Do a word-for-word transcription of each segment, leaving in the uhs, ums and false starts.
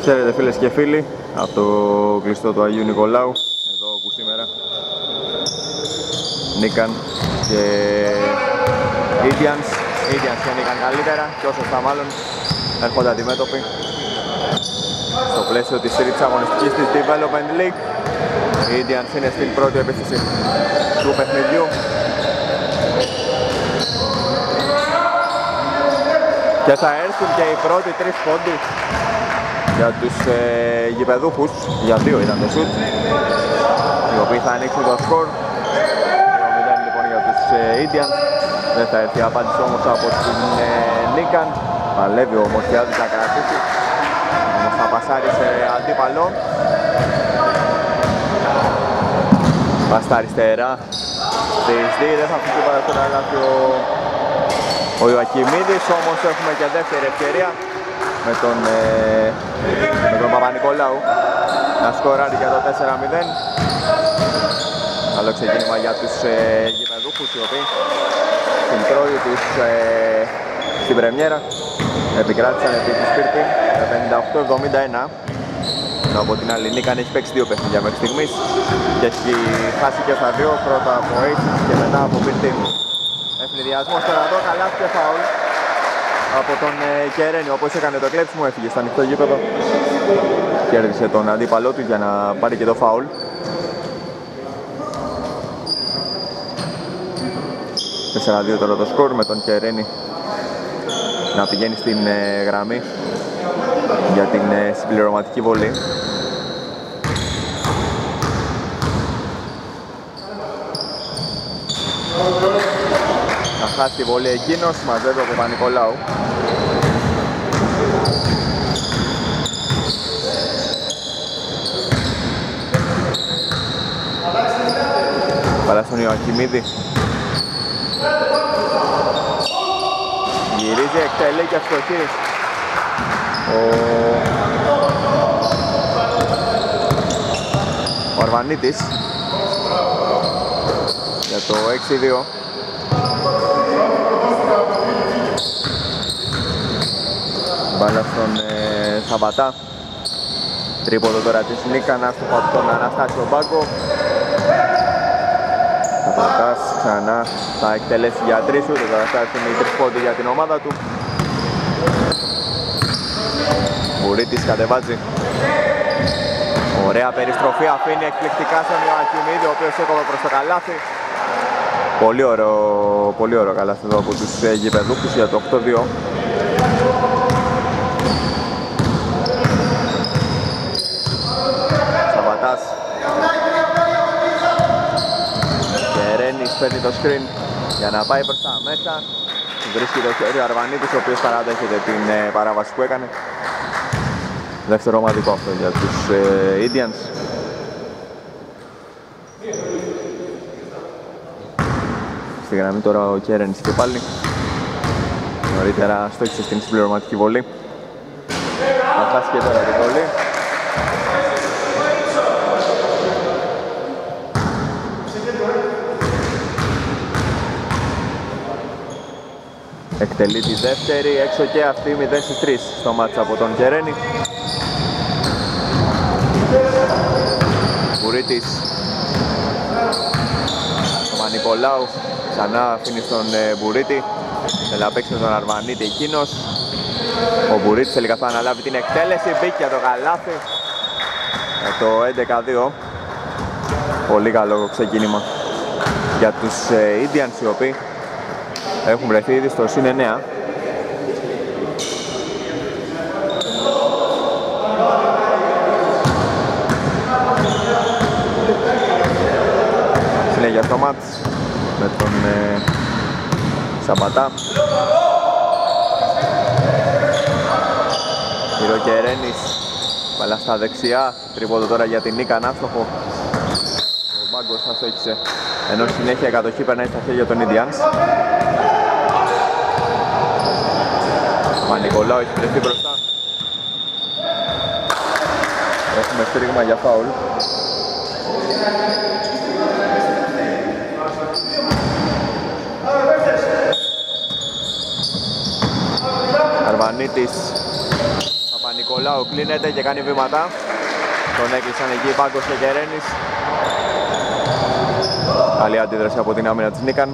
Ξέρετε φίλες και φίλοι, από το κλειστό του Αγίου Νικολάου, εδώ που σήμερα Νίκαν και Indians, Indians και Νίκαν καλύτερα και όσο θα μάλλον έρχονται αντιμέτωποι στο πλαίσιο της τρίτης αγωνιστικής της Development League. Οι Indians είναι στην πρώτη επίθεση του παιχνιδιού και θα έρθουν και οι πρώτοι τρεις πόντοι για τους ε, γηπεδούχους, για δύο ήταν το σουτ, οι οποίοι θα ανοίξουν το σκορ. δύο μηδέν λοιπόν για τους ε, Indians. Δεν θα έρθει απάντηση όμως από την ε, Νίκαν. Παλεύει ο Μοσιάδης να κρατήσει, όμως θα πασάρει σε αντίπαλο. Πας στα αριστερά της Δ, δεν θα αφήσει πάρα στο καλάθι ο, ο Ιωακιμίδης, όμως έχουμε και δεύτερη ευκαιρία με τον, ε, με τον Παπα-Νικολάου να σκοράρει για το τέσσερα μηδέν. Καλό ξεκίνημα για τους ε, γηπεδούχους, οι οποίοι στην πρώτη τους ε, στην πρεμιέρα επικράτησαν επί της Σπίρτη με πενήντα οκτώ εβδομήντα ένα. Από την άλλη Νίκαν έχει παίξει δύο παιχνίδια μέχρι στιγμής και έχει χάσει και στα δύο, πρώτα από Aces και μετά από Σπίρτη. Ευνηδιασμός τώρα εδώ, καλάθι και φάουλ από τον ε, Κερένη, όπως έκανε το κλέψιμο, έφυγε στο ανοιχτό γήπεδο, κέρδισε τον αντίπαλό του για να πάρει και το φάουλ. τέσσερα δύο τώρα το σκορ, με τον Κερένη να πηγαίνει στην ε, γραμμή για την ε, συμπληρωματική βολή. Να χάσει τη βολή εκείνος, μαζεύει ο Παπα-Νικολάου. Παρά στον Ιωακιμίδη. Γυρίζει, εκτελεί και αστοχή ο, ο Αρβανίτης για το έξι δύο. Μπάλα στον ε, Σαββατά. Τρίποδο τώρα της Νίκαν, άστοχο από τον Αναστάσιο Μπάγκο. Σαββατάς ξανά θα εκτελέσει για τρεις σου, τώρα θα έρθουν οι τρεις πόντοι για την ομάδα του. Μπουρίτης κατεβάζει. Ωραία περιστροφή, αφήνει εκπληκτικά στον Ιωακιμίδη, ο οποίος έκοβε προς το καλάθι. Πολύ ωραίο, πολύ ωραίο καλάθι εδώ από τους ε, γηπεδούχους για το οκτώ δύο. Σαββατάς. Κερένης παίρνει το screen για να πάει προς τα μέσα. Βρίσκει το χέρι ο Αρβανίτης, ο οποίος παραδέχεται την ε, παράβαση που έκανε. Δεύτερο ομαδικό αυτό για τους ε, Indians. Στη γραμμή τώρα ο Κέρενης και πάλι. Νωρίτερα στόχισε στην συμπληρωματική βολή. Θα χάσει και τώρα την βολή. Εκτελεί τη δεύτερη, έξω και αυτή, μηδέν στις τρεις στο μάτς από τον Κερένη. Μπουρίτης. Ο Παπα-Νικολάου ξανά αφήνει στον ε, Μπουρίτη. Θέλει να παίξει με τον Αρβανίτη εκείνος. Ο Μπουρίτης θέλει καθόλου να αναλάβει την εκτέλεση, μπήκε το καλάθι με το έντεκα δύο. Πολύ καλό ξεκίνημα για τους ε, Indians, οι οποίοι έχουν βρεθεί ήδη στο συν εννέα. Συνέχεια στο μάτς με τον ε, Σαμπατά. Κερένης, μπάλα στα δεξιά, τρίποδο τώρα για την Νίκαν, άστοχο. Ο Μπάγκος αστόχησε, ενώ συνέχεια η κατοχή περνάει στα χέρια των Indians. Παπα-Νικολάου έχει βρεθεί μπροστά. Έχουμε στήριγμα για φάουλ. Αρβανίτης, Παπα-Νικολάου κλείνεται και κάνει βήματα. Τον έκλεισαν εκεί Πάγκος και Γερένης. Καλή αντίδραση από την άμυνα της Νίκαν.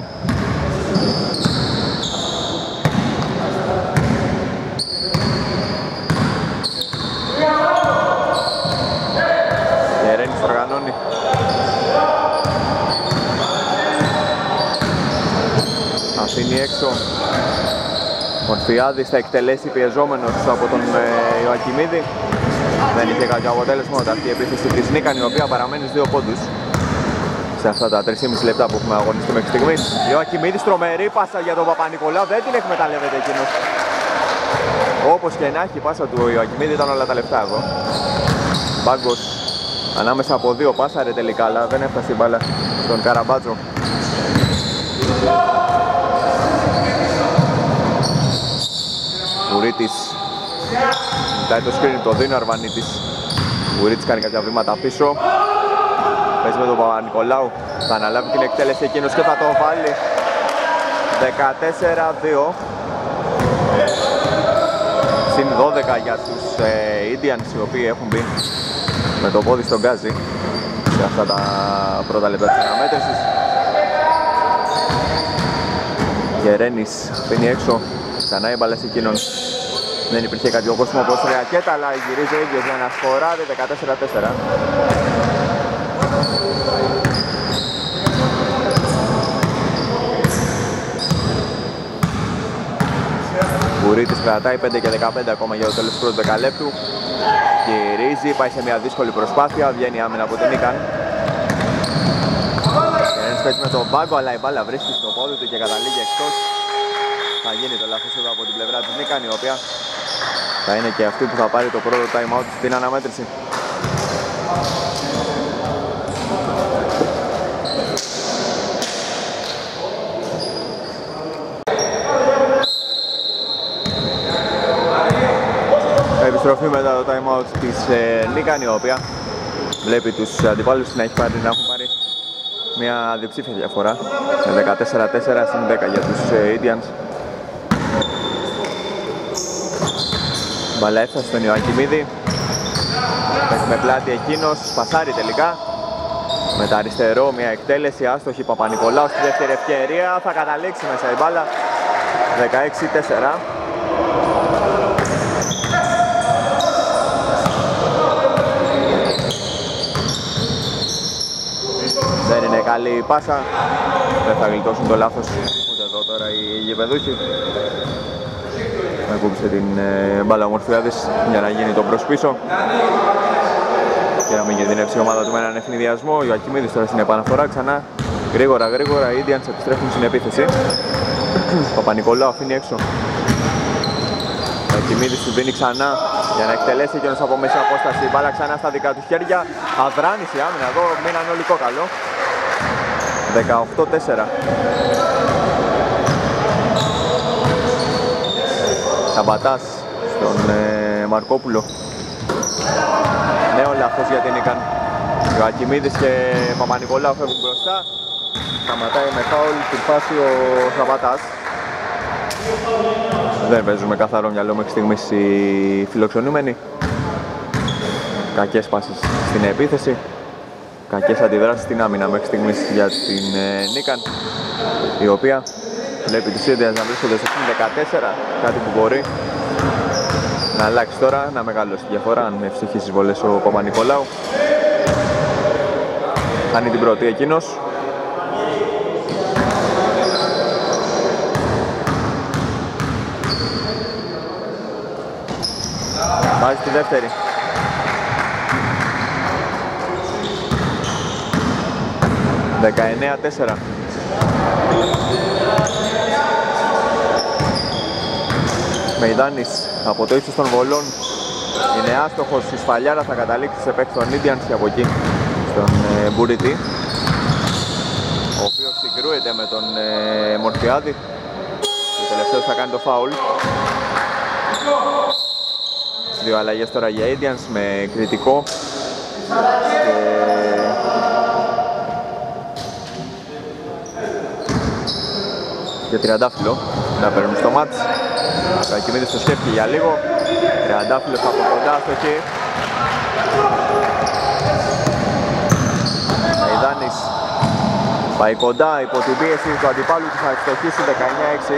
Γερένης οργανώνει. Αφήνει έξω. Μορφιάδης θα εκτελέσει πιεζόμενος από τον ε, Ιωακιμίδη. Δεν είχε κάποιο αποτέλεσμα ούτε αυτή η επίθεση της Νίκαν, η οποία παραμένει στους δύο πόντους σε αυτά τα τρία και μισό λεπτά που έχουμε αγωνιστεί μέχρι στιγμής. Ιωακιμίδης, τρομερή πάσα για τον Παπα-Νικολάου, δεν την εκμεταλλεύεται εκείνος. Όπως και να έχει, η πάσα του Ιωακιμίδη ήταν όλα τα λεπτά εδώ. Μπάγκος ανάμεσα από δύο πάσαρε τελικά, αλλά δεν έφτασε η μπάλα στον Καραμπάτζο. Βουρίτης ζητάει το screen, το δίνει ο Αρβανίτης. Βουρίτης κάνει κάποια βήματα πίσω. Παίζει με τον Παπα-Νικολάου. Θα αναλάβει την εκτέλεση εκείνος και θα το βάλει. δεκατέσσερα δύο. Συν δώδεκα για τους ε, Indians, οι οποίοι έχουν μπει με το πόδι στον γκάζι σε αυτά τα πρώτα λεπτά της αναμέτρησης. Γερένης αφήνει έξω. Ξανά η μπάλα σε εκείνον. Δεν υπήρχε κάποιο κόσμο όπως ρακέτα, αλλά γυρίζει ο ίδιος για να σκοράρει. Δεκατέσσερα τέσσερα. Βουρίτης κρατάει πέντε και δεκαπέντε ακόμα για το τέλος του πρώτου δεκαλέπτου. Γυρίζει, πάει σε μια δύσκολη προσπάθεια, βγαίνει άμυνα από την Νίκαν. Ένας παίζει με τον Πάγκο, αλλά η μπάλα βρίσκει στο πόδι του και καταλήγει εκτός. Θα γίνει το λάθος εδώ από την πλευρά της Νίκαν, η οποία θα είναι και αυτή που θα πάρει το πρώτο time out στην αναμέτρηση. Επιστροφή μετά το time out της ε, Νίκαν, η οποία βλέπει τους αντιπάλους να, έχει πάρει, να έχουν πάρει μια διψήφια διαφορά σε δεκατέσσερα τέσσερα συν δέκα για τους ε, Indians. Μπαλά έφτασε στον Ιωακιμίδη. Παίζει με πλάτη εκείνος, πασάρει τελικά. Με τα αριστερό μια εκτέλεση, άστοχη Παπα-Νικολάου στη δεύτερη ευκαιρία. Θα καταλήξει μέσα η μπάλα. δεκαέξι τέσσερα. Δεν είναι καλή η πάσα. Δεν θα γλιτώσουν το λάθος ούτε εδώ τώρα οι γηπεδούχοι. Ακούμπησε την ε, μπάλα ο Μορφιάδης για να γίνει το μπρος πίσω και να μην κινδυνεύσει η ομάδα του με έναν ευνηδιασμό. Ο Ιωακιμίδης τώρα στην επαναφορά ξανά. Γρήγορα γρήγορα οι Indians επιστρέφουν στην επίθεση. Παπα-Νικολάου αφήνει έξω. Ο Ιωακιμίδης του δίνει ξανά για να εκτελέσει εκείνος από μέση απόσταση. Η μπάλα ξανά στα δικά του χέρια. Αδράνησε η άμυνα εδώ, μείναν όλοι κόκαλο. δεκαοκτώ τέσσερα. Σαμπατάς στον ε, Μαρκόπουλο. Νέο λάθος για την Νίκαν. Ο Ακιμίδης και Παπα-Νικολάου φεύγουν μπροστά. Σταματάει με φάουλ την φάση ο Σαμπατάς. Δεν παίζουμε καθαρό μυαλό μέχρι στιγμής οι φιλοξενούμενοι. Κακές πάσεις στην επίθεση. Κακές αντιδράσεις στην άμυνα μέχρι στιγμής για την ε, Νίκαν, η οποία βλέπει τις Indians να βρίσκονται στο δεκατέσσερα, κάτι που μπορεί να αλλάξει τώρα, να μεγαλώσει τη διαφορά αν με ευτυχείς βολές ο Παπα-Νικολάου. Χάνει την πρώτη εκείνος. Βάζει τη δεύτερη. δεκαεννέα τέσσερα. Μεϊδάνης από το ύψος των βολών είναι άστοχος, η σφαλιάρα θα καταλήξει σε παίκτη των Indians και από εκεί στον ε, Μπουριτή, ο οποίος συγκρούεται με τον ε, Μορφιάδη. Ο τελευταίος θα κάνει το φάουλ. Δύο αλλαγές τώρα για Indians με κριτικό και και τριαντάφυλλο να παίρνουν στο μάτς. Ο Ακιμίδης το σκέφτηκε για λίγο. Τριαντάφυλλος από κοντά στο χ. Μεϊδάνης πάει κοντά υπό την πίεση του αντιπάλου του, θα ευστοχίσει δεκαεννιά έξι.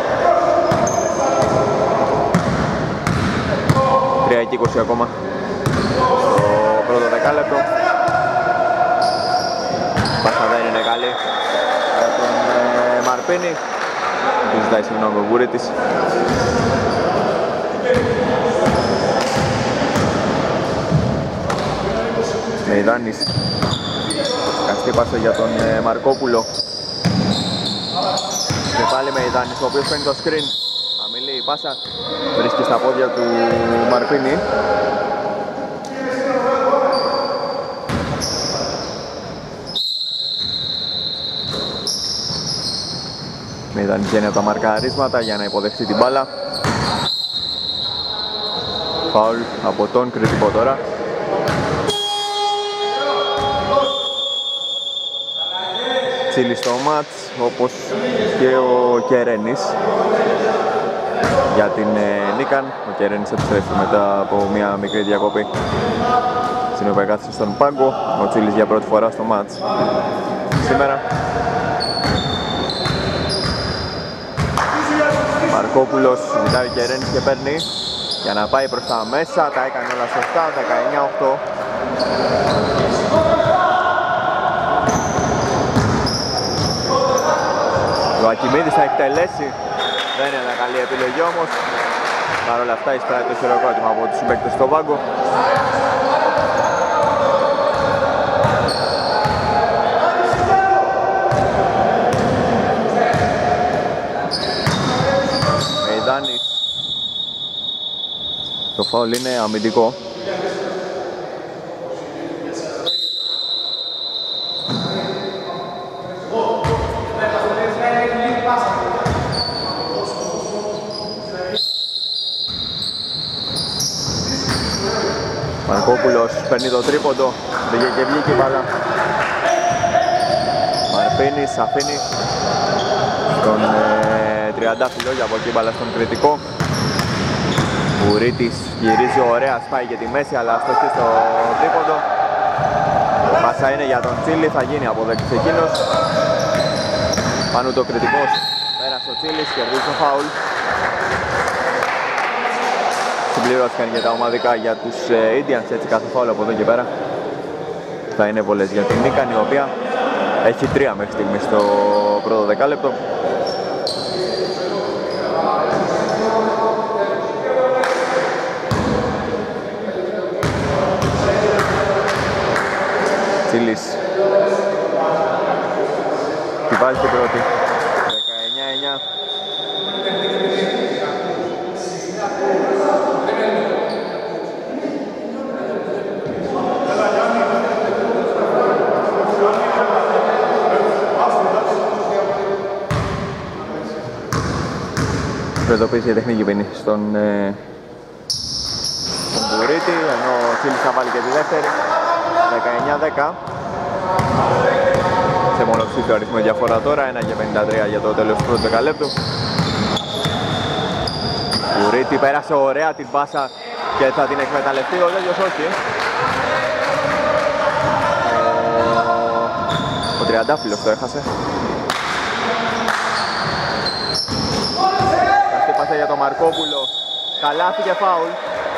τρία και είκοσι ακόμα στο πρώτο δεκάλεπτο. Πάσα δεν είναι καλή για τον ε, Μαρπίνη. Του ζητάει συγγνώμη ο Βουρίτης. Μεϊδάνης. Καστή πάσα για τον ε, Μαρκόπουλο. Και πάλι Μεϊδάνης, ο οποίος παίρνει το screen. Χαμηλή η πάσα. Βρίσκει στα πόδια του Μαρπίνη. Μεϊδάνης βγαίνει από τα μαρκαρίσματα για να υποδεχτεί την μπάλα. Φάουλ από τον κριτικό τώρα. Τσίλι στο μάτς, όπως και ο Κερένης για την ε, Νίκαν. Ο Κερένης επιστρέφει μετά από μια μικρή διακοπή, στην οποία κάθισε στον πάγκο. Ο Τσίλις για πρώτη φορά στο μάτς σήμερα. Μαρκόπουλος ζητάει ο Κερένης και παίρνει για να πάει προς τα μέσα. Τα έκανε όλα σωστά, δεκαεννιά οκτώ. Ο Ακιμίδης θα εκτελέσει. Δεν είναι μια καλή επιλογή όμως. Παρ' όλα αυτά εισπράττει το χειροκρότημα από τους συμπαίκτες στο πάγκο. Μεϊδάνης. Το φάουλ είναι αμυντικό. Μαρκόπουλος παίρνει το τρίποντο, πήγε και βγήκε η μπάλα. Μαρπίνης αφήνει τον ε, Τριαντάφυλλο για από εκεί μπάλα στον κριτικό. Βουρίτης γυρίζει ωραία, σπάει για τη μέση αλλά αστοχή στο τρίποντο. Πάσα είναι για τον Τσίλι, θα γίνει αποδέκτης εκείνος. Πάνω το κριτικός, πέρασε ο Τσίλις, κερδίζει το φάουλ. Συμπληρώθηκαν και τα ομαδικά για τους ε, Indians, έτσι κάθε φάουλ από εδώ και πέρα θα είναι πολλές για την Νίκαν, η οποία έχει τρία μέχρι στιγμή στο πρώτο δεκάλεπτο. Τσίλις τη βάζει την πρώτη, δεκαεννιά εννιά. Προειδοποίηση για τεχνική ποινή στον, ε, στον Βουρίτη, ενώ ο Τσίλις θα βάλει και τη δεύτερη. Δεκαεννιά δέκα. Σε μονοψήφιο αριθμό διαφορά τώρα, ένα και πενήντα τρία για το τέλος του πρώτου δεκαλέπτου. Βουρίτη πέρασε ωραία την πάσα και θα την εκμεταλλευτεί, ο Δέλιος όχι. Ο, ο Τριαντάφυλλος το έχασε. Πάσα για τον Μαρκόπουλο, καλάθι και φάουλ.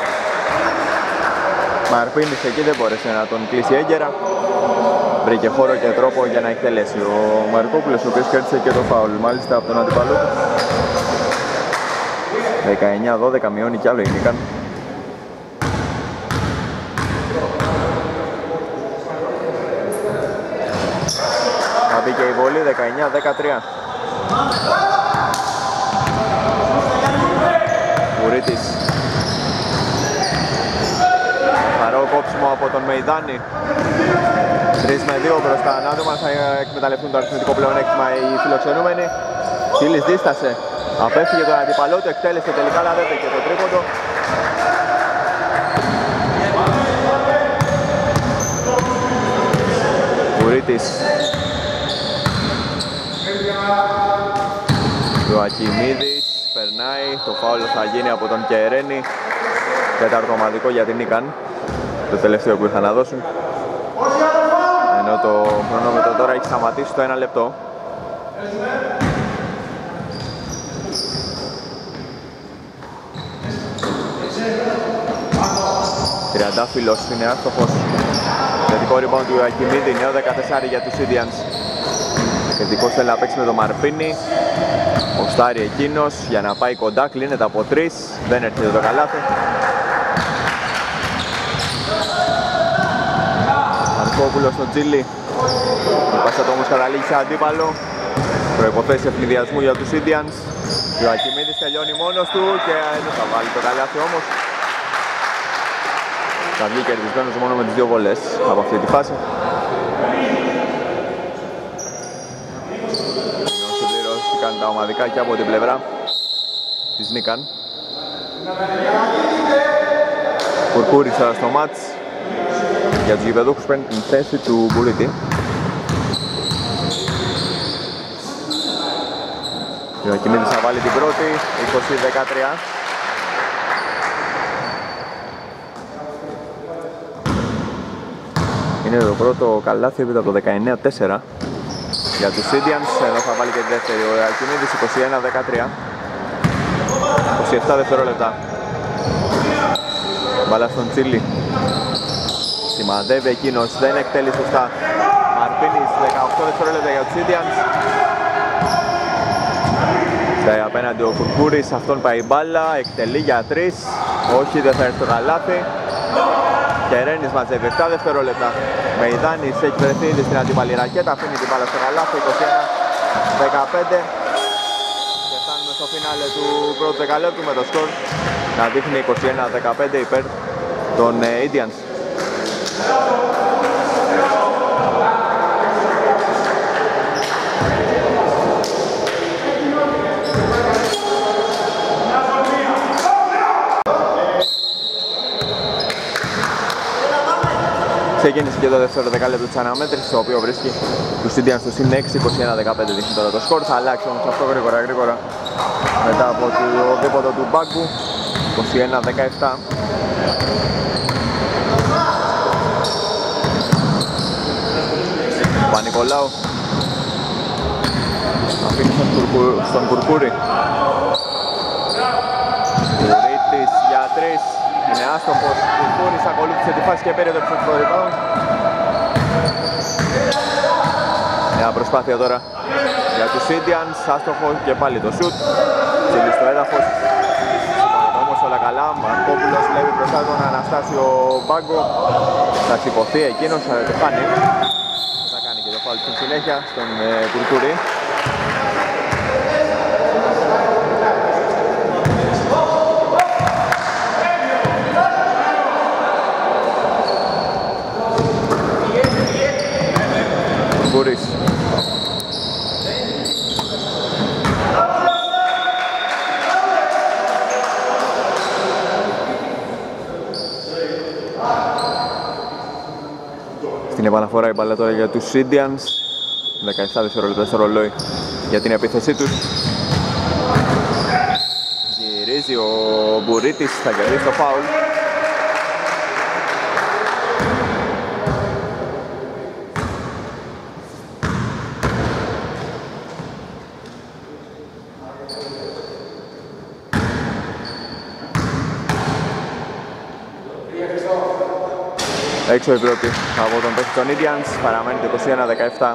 Μαρπίνης εκεί δεν μπόρεσε να τον κλείσει έγκαιρα. Βρήκε χώρο και τρόπο για να εκτελέσει ο Μαρκόπουλος, ο οποίος κέρδισε και το φάουλ, μάλιστα από τον αντιπαλό του. δεκαεννιά δώδεκα, μειώνει κι άλλο η Νίκαν. Θα μπήκε η βολή, δεκαεννιά δεκατρία. Βουρίτης. Χαρό κόψιμο από τον Μεϊδάνη. τρεις με δύο μπροστά. Να δούμε αν θα εκμεταλλευτούν το αριθμητικό πλεονέκτημα οι φιλοξενούμενοι. Τσίλις δίστασε. Απέφυγε τον αντιπαλό του, εκτέλεσε τελικά, αλλά δεν και το τρίποντο. Βουρίτης. Ο Ακιμίδης περνάει, πάει. Το φάουλ θα γίνει από τον Κερένη. Τέταρτο ομαδικό για την Νίκαν. Το τελευταίο που είχαν να δώσουν. Ενώ το χρονόμετρο τώρα έχει σταματήσει το ένα λεπτό. Τριαντάφυλλος είναι άστοχος. Θετικό rebound του Ακιμίδη, νέο δεκατέσσερα για τους Indians. Θετικός θέλει να παίξει με τον Μαρπίνη. Ποστάρει εκείνος για να πάει κοντά, κλείνεται από τρεις. Δεν έρχεται το καλάθι. Μαρκόπουλος στον Τζίλι. Η πάσα του όμως καταλήγει σε αντίπαλο. Προϋποθέσεις ευνηδιασμού για τους Indians. Ο Ακιμίδης τελειώνει μόνος του και δεν θα βάλει το καλάθι όμως. Θα βγει κερδισμένος μόνο με τις δύο βολές από αυτή τη φάση. Ενώ συμπληρώθηκαν τα ομαδικά και από την πλευρά της Νίκαν. Κουρκούρης τώρα στο μάτς. Για τους γηπεδούχους παίρνει την θέση του Μπουρίτη. Ο Ακιμίδης θα βάλει την πρώτη, είκοσι δεκατρία. Είναι το πρώτο καλάθι έπειτα από το δεκαεννέα τέσσερα για τους Indians. Εδώ θα βάλει και τη δεύτερη ο Ακιμίδης, είκοσι ένα δεκατρία. είκοσι επτά δευτερόλεπτα. Μπάλα στον Τσίλι. Σημαδεύει εκείνος, δεν εκτέλει σωστά. Μαρπίνης, δεκαοκτώ δευτερόλεπτα για τους Indians. Στάει απέναντι ο Κουρκούρης, αυτόν πάει η μπάλα, εκτελεί για τρεις. Όχι, δεν θα έρθει το καλάθι. Κερένης μαζεύει επτά δευτερόλεπτα. Μεϊδάνης έχει βρεθεί ήδη στην αντίπαλη ρακέτα, αφήνει την μπάλα στο καλάθι, είκοσι ένα δεκαπέντε. Και φτάνουμε στο φινάλε του πρώτου δεκαλέπτου με το σκορ να δείχνει είκοσι ένα δεκαπέντε υπέρ των Indians. Ξεκίνησε και το δεύτερο δεκάλεπτο της αναμέτρησης, το οποίο βρίσκει τους Indians στο συν έξι, είκοσι ένα δεκαπέντε δείχνει τώρα το σκορ. Θα αλλάξει όμως αυτό γρήγορα γρήγορα μετά από το δίποτο του Μπάγκου, είκοσι ένα δεκαεπτά. Παπα-Νικολάου αφήνει στον, Κουρκου, στον Κουρκούρη. Κουρίτης για τρεις. Είναι άστοχος, Κουρκούρης ακολούθησε τη φάση και πήρε το επιθετικό rebound. Μια προσπάθεια τώρα για τους Indians, άστοχο και πάλι το shoot. Τσίλι στο έδαφος. Όμως όλα καλά, Μαρκόπουλος λέει μπροστά τον Αναστάσιο Μπάγκο. Θα σηκωθεί εκείνος, θα το κάνει. Θα κάνει και το φάουλ στην συνέχεια στον ε, Κουρκούρη. Κουρκούρης. Στην επαναφορά η μπάλα τώρα για τους Indians. δεκαεπτά δευτερόλεπτα στο ρολόι για την επίθεσή τους. Γυρίζει ο Μπουρίτης, θα κερδίσει το φάουλ. Έξω η πρώτη από τον παίκτη των Indians, παραμένει το είκοσι ένα δεκαεπτά.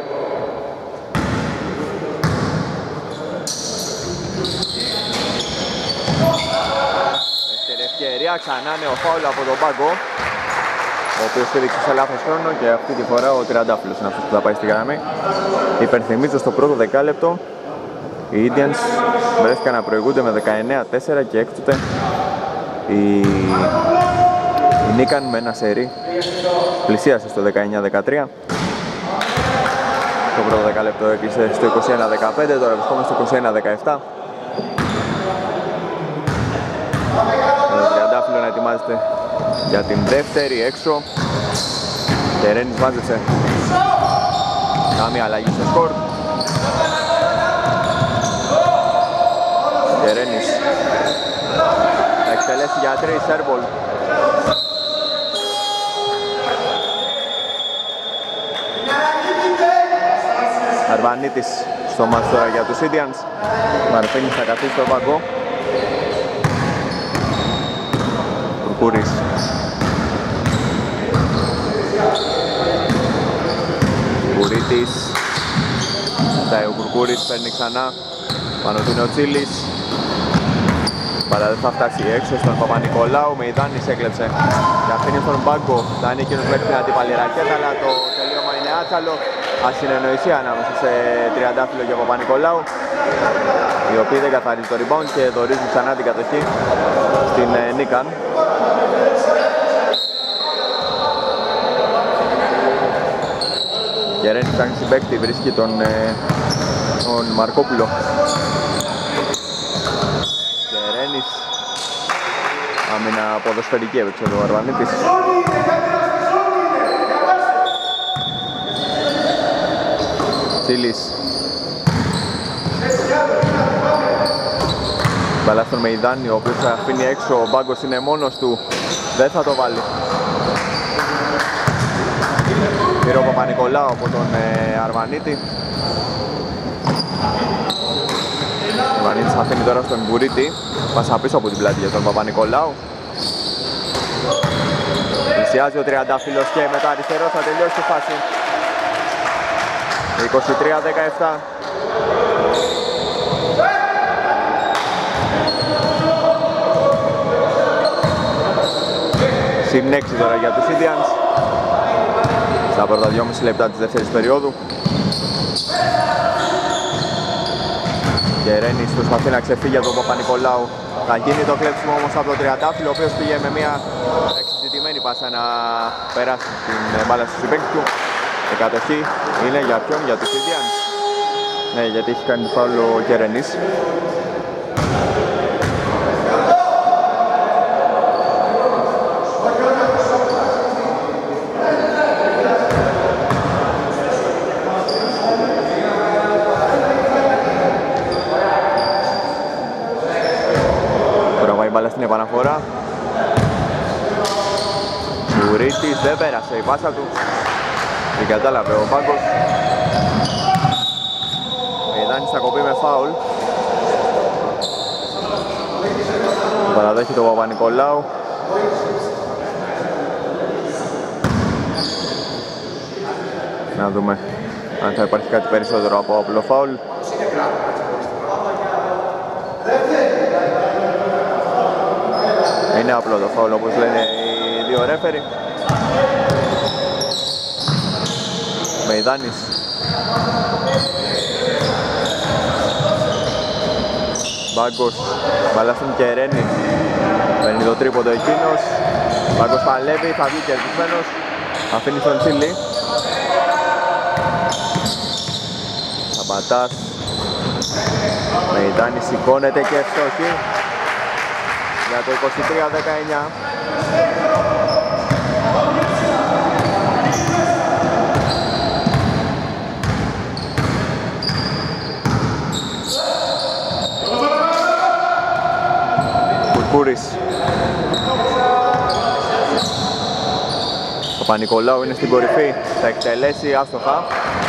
Δεύτερη ευκαιρία, ξανά νέο φάουλ από τον Μπάγκο, ο οποίος στήριξε σε λάθος χρόνο και αυτή τη φορά ο Τριαντάφυλλος είναι αυτός που θα πάει στη γραμμή. Υπενθυμίζω στο πρώτο δεκάλεπτο οι Indians βρέθηκαν να προηγούνται με δεκαεννέα τέσσερα και έκτοτε η Η Νίκαν με ένα σερί πλησίασε στο δεκαεννέα δεκατρία. Το πρώτο δεκάλεπτο έκλεισε στο είκοσι ένα δεκαπέντε, τώρα βρισκόμαστε στο είκοσι ένα δεκαεπτά. Ο Τριαντάφυλλο να ετοιμάζεται για την δεύτερη έξω. Κερένης μάζεψε. Κάμια αλλαγή στο σκορ. Κερένης εκτελέσει για τρεις, airball. Αρβανίτης στο μάτς τώρα για τους Indians. Μαρφίνης θα καθίσει στο βαγκό. Κουρκούρης. Κουρίτης. Φτάει ο Κουρκούρης, παίρνει ξανά. Πάνω του είναι ο Τσίλης. Παρά δεν θα φτάσει έξω στον Παπα-Νικολάου. Μεϊδάνης έκλεψε και αφήνει στον πάγκο. Θα είναι εκείνος μέχρι την αντίπαλη ρακέτα, αλλά το τελείωμα είναι άτσαλο. Ασυνεννοησία ανάμεσα σε Τριαντάφυλλο και Παπα-Νικολάου, οι οποίοι δεν καθαρίζουν το rebound και δορίζουν ξανά την κατοχή στην Νίκαν. Γερένης ψάχνει συμπαίκτη, βρίσκει τον, τον Μαρκόπουλο. Γερένης, άμυνα ποδοσφαιρική έπαιξε ο Αρβανίτης. Τσίλης. Μπαλά στον Μεϊδάνη, ο οποίος αφήνει έξω, ο Μπάγκος είναι μόνος του, δεν θα το βάλει. Πήρε ο Παπα-Νικολάου από τον ε, Αρβανίτη. Ο Αρβανίτης αφήνει τώρα στον Μπουρίτη, πάσα πίσω από την πλάτη για τον Παπα-Νικολάου. Πλησιάζει ο Τριαντάφυλλος και μετά αριστερό θα τελειώσει τη φάση. είκοσι τρία δεκαεπτά. Συν έξι τώρα για τους Indians στα πρώτα δυόμιση λεπτά της δεύτερης περίοδου. Γερένης προσπαθεί να ξεφύγει από τον Παπα-Νικολάου. Θα γίνει το κλέψιμο όμως από τον Τριαντάφυλλο, ο οποίος πήγε με μια εξειδικευμένη πάσα να περάσει την μπάλα στους συμπαίκτες του. Η κατοχή είναι για ποιον, για τους Indians. Ναι, γιατί έχει κάνει φάουλ ο Γερένης. Τώρα πάει μπάλα στην επαναφορά. Κουρίτης δεν πέρασε η πάσα του. την κατάλαβε ο Πάγκος. Ο Ιδάνης θα κοπεί με φάουλ. Παραδέχει τον Παπα-Νικολάου. Να δούμε αν θα υπάρχει κάτι περισσότερο από απλό φάουλ. Είναι απλό το φάουλ όπως λένε οι δύο ρέφεροι. Μεϊδάνης. Μπάγκος, μπαλά στον Κερένη. Παίρνει το τρίποντο εκείνος. Μπάγκος παλεύει, θα βγει κερδισμένος. Αφήνει στον Τσίλι. Σαμπατάς. Μεϊδάνης σηκώνεται και ευστοχή για το είκοσι τρία δεκαεννιά. Κουρκούρης. Ο Παπα-Νικολάου είναι στην κορυφή, θα εκτελέσει άστοχα.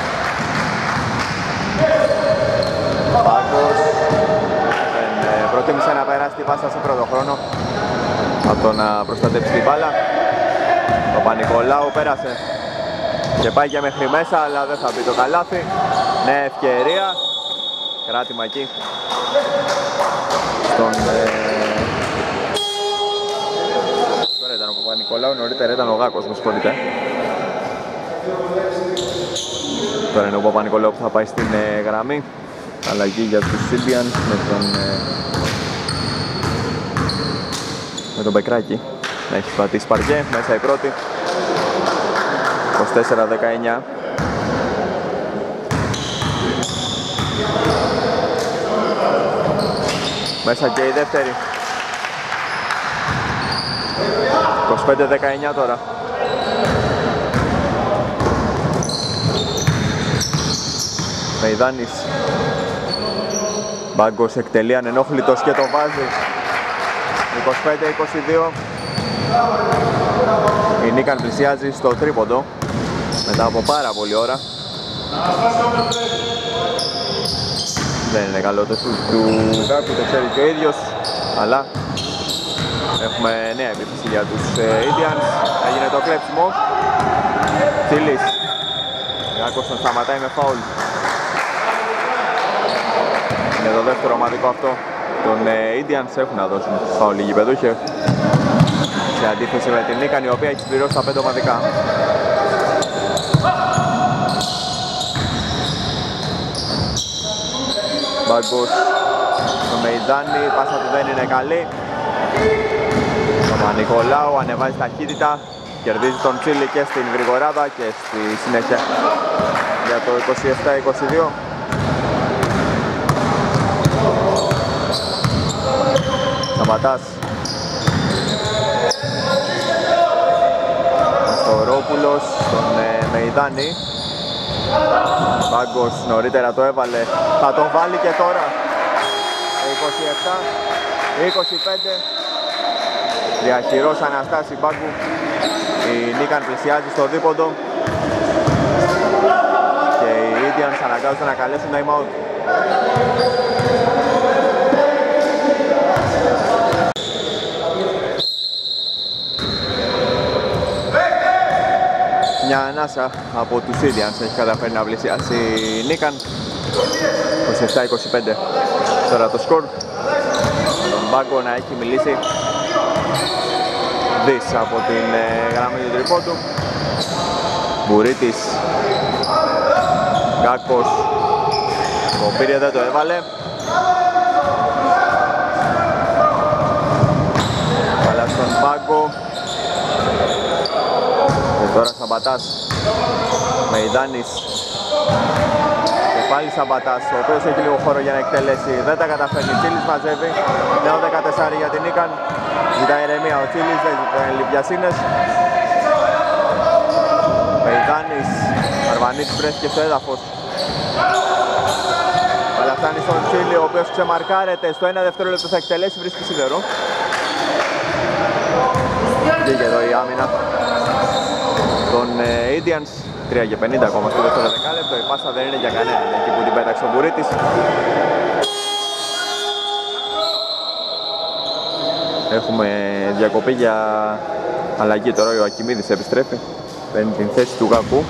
Πάγκος ε, προτίμησε να περάσει την πάσα σε πρώτο χρόνο από το να προστατέψει την μπάλα. Ο Παπα-Νικολάου πέρασε και πάει για μέχρι μέσα, αλλά δεν θα μπει το καλάθι. Ναι, ευκαιρία, κράτημα εκεί στον ε... τώρα ήταν ο Παπα-Νικολάου, νωρίτερα ήταν ο Γάκος, με συγχωρείτε. Τώρα είναι ο Παπα-Νικολάου που θα πάει στην ε, γραμμή. Αλλαγή για τους Indians με τον ε, με τον Μπεκράκη να έχει πατήσει παρκέ, μέσα η πρώτη. είκοσι τέσσερα δεκαεννιά. Μέσα και η δεύτερη. είκοσι πέντε δεκαεννιά τώρα. Μεϊδάνης. Μπάγκος εκτελεί ανενόχλητος και το βάζει. είκοσι πέντε είκοσι δύο. Η Νίκαν πλησιάζει στο τρίποντο μετά από πάρα πολλή ώρα. Δεν είναι καλό το σουτ του Γκάκου, το ξέρει και ο ίδιος, αλλά έχουμε νέα επίθεση για τους Indians. Έγινε το κλέψιμο. Τσίλης. Γκάκος τον σταματάει με φάουλ. Είναι το δεύτερο ομαδικό αυτό. Τον Indians έχουν να δώσουν φάουλ οι γηπεδούχοι, σε αντίθεση με την Νίκαν, η οποία έχει συμπληρώσει τα πέντε ομαδικά. Μπάγκος στο Μεϊδάνη, η πάσα του δεν είναι καλή. Ο Μανικολάου ανεβάζει ταχύτητα, κερδίζει τον Τσίλι και στην γρηγοράδα και στη συνέχεια για το είκοσι επτά είκοσι δύο. Σταματάς. Μαστορόπουλος στον ε, Μεϊδάνη. Μπάγκος νωρίτερα το έβαλε, θα τον βάλει και τώρα. είκοσι επτά είκοσι πέντε. Διαχειρός Αναστάση Μπάγκου. Η Νίκαν πλησιάζει στο δίποντο και οι Indians αναγκάζονται να καλέσουν time out. Μια ανάσα από τους Indians έχει καταφέρει να πλησιάσει η Νίκαν. είκοσι επτά είκοσι πέντε τώρα το σκορ. Τον Μπάγκο να έχει μιλήσει δις από την ε, γραμμή του τριπόντου. Μπουρίτης. Γκάκος. Το πήρε, δεν το έβαλε. Καλά στον Μπάγκο. Και τώρα Σαμπατάς. Μεϊδάνης. Και πάλι Σαμπατάς, ο οποίος έχει λίγο χώρο για να εκτελέσει. Δεν τα καταφέρνει. Τσίλης μαζεύει. Νέο δεκατέσσερα για την Νίκαν. Ζητάει ηρεμία ο Τσίλης, δεν ζητάει λιβιασίνες. Μεϊδάνης. Αρβανίτης βρέθηκε στο έδαφος. Αλλά φτάνει στον Τσίλη, ο οποίος ξεμαρκάρεται. Στο ένα δευτερόλεπτο θα εκτελέσει, βρίσκει σίδερο. Βγήκε εδώ η άμυνα των ε, Indians. τρία και πενήντα ακόμα στο δεύτερο δεκάλεπτο. Η πάσα δεν είναι για κανέναν εκεί που την πέταξε ο Μπουρίτης. Έχουμε διακοπή για αλλαγή τώρα. Ο Ακιμίδης επιστρέφει. Παίρνει την θέση του Γακού.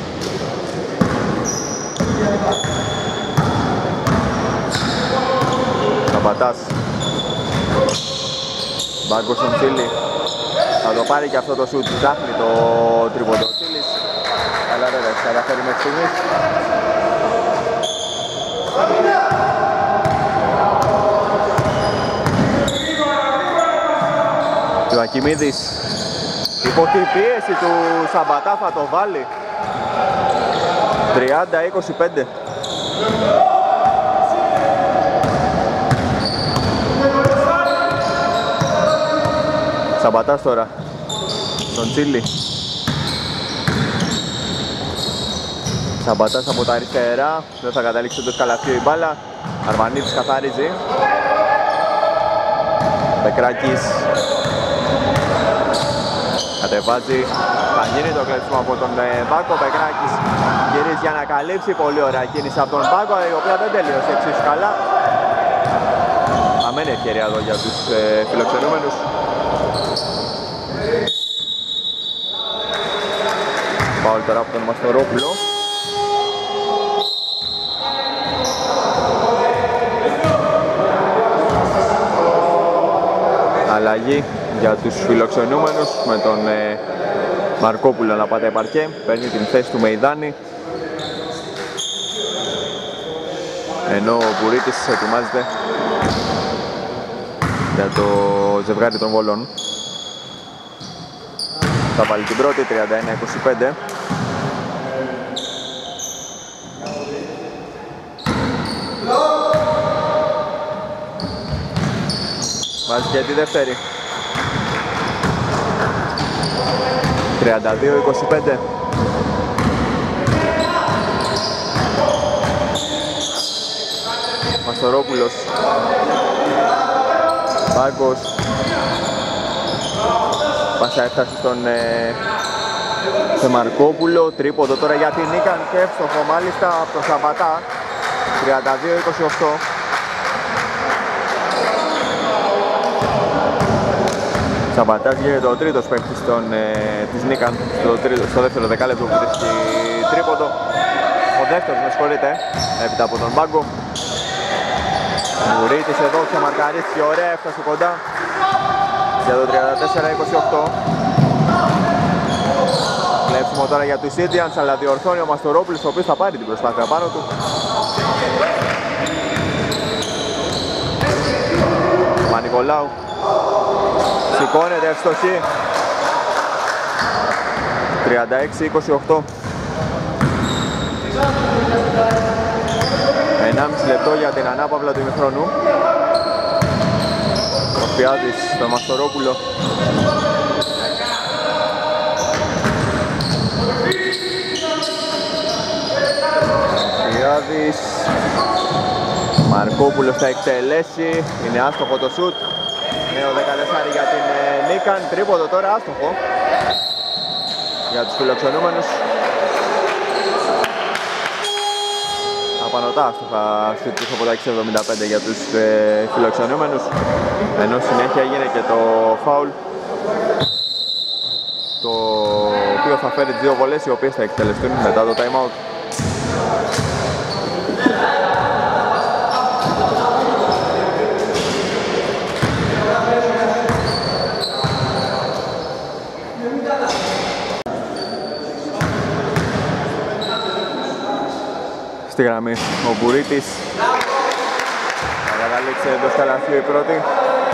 Σαμπατάς. Μπάγκος στον Τσίλι. Θα το πάρει και αυτό το σουτ. Ψάχνει το τρίποντο ο Τσίλης. Αλλά δεν θα καταφέρει μέχρι στιγμής. Και ο Ακιμίδης υπό την πίεση του Σαμπατά θα το βάλει. τριάντα είκοσι πέντε. Σαμπατάς τώρα στον Τσίλι. Σαμπατάς από τα αριστερά, δεν θα καταλήξει ούτε σκαλαφείο η μπάλα. Αρβανίτης καθαρίζει. Μπεκράκης κατεβάζει, θα γίνει το κλέψιμο από τον Μπάκο. Μπεκράκης γυρίζει για να καλύψει, πολύ ωραία κίνηση από τον Μπάκο, η οποία δεν τελείωσε εξίσου καλά. Αμένη ευκαιρία εδώ για τους ε, φιλοξενούμενους. Πάω τώρα από τον Μαστορόπουλο. Αλλαγή για τους φιλοξενούμενους με τον ε, Μαρκόπουλο να πατάει παρκέ. Παίρνει την θέση του Μεϊδάνη. Ενώ ο Μπουρίτης ετοιμάζεται για το ζευγάρι των βολών. Θα βάλει την πρώτη, τριάντα ένα είκοσι πέντε. Βάζει και τη δεύτερη. τριάντα δύο είκοσι πέντε. Μαστορόπουλος. Μπάγκος. Πάσα έφτασε στον ε, σε Μαρκόπουλο, τρίποντο τώρα για την Νίκαν και εύστοχο μάλιστα από τον Σαμπατά. Τριάντα δύο είκοσι οκτώ. Σαμπατάς γίνεται ο τρίτος παίκτης ε, της Νίκαν στο, τρίτο, στο δεύτερο δεκάλεπτο που βρίσκει τρίποντο. Ο δεύτερος, με συγχωρείτε, έπειτα από τον πάγκο. Μουρίτης εδώ ξεμαρκαρίστηκε, ωραία, έφτασε κοντά για το τριάντα τέσσερα είκοσι οκτώ. Κλέψιμο τώρα για τους Indians, αλλά διορθώνει ο Μαστορόπουλος, ο οποίος θα πάρει την προσπάθεια πάνω του. Μανικολάου σηκώνεται, ευστοχή. τριάντα έξι είκοσι οκτώ. ενάμιση λεπτό για την ανάπαυλα του ημιχρόνου. Ο Φιάδης στο Μαστορόπουλο. Φιάδης. Μαρκόπουλος θα εκτελέσει. Είναι άστοχο το σουτ. Νέο δεκατέσσερα για την Νίκαν. Τρίποντο τώρα, άστοχο για τους φιλοξενούμενους. Απανωτά άστοχα σουτ πίσω από τα έξι εβδομήντα πέντε για τους ε, φιλοξενούμενους. Ενώ συνέχεια έγινε και το φάουλ, το οποίο θα φέρει τις δύο βολές οι οποίες θα εκτελεστούν μετά το time out. Στη γραμμή ο Μπουρίτης θα καταλήξει εντός καλαθιού η πρώτη.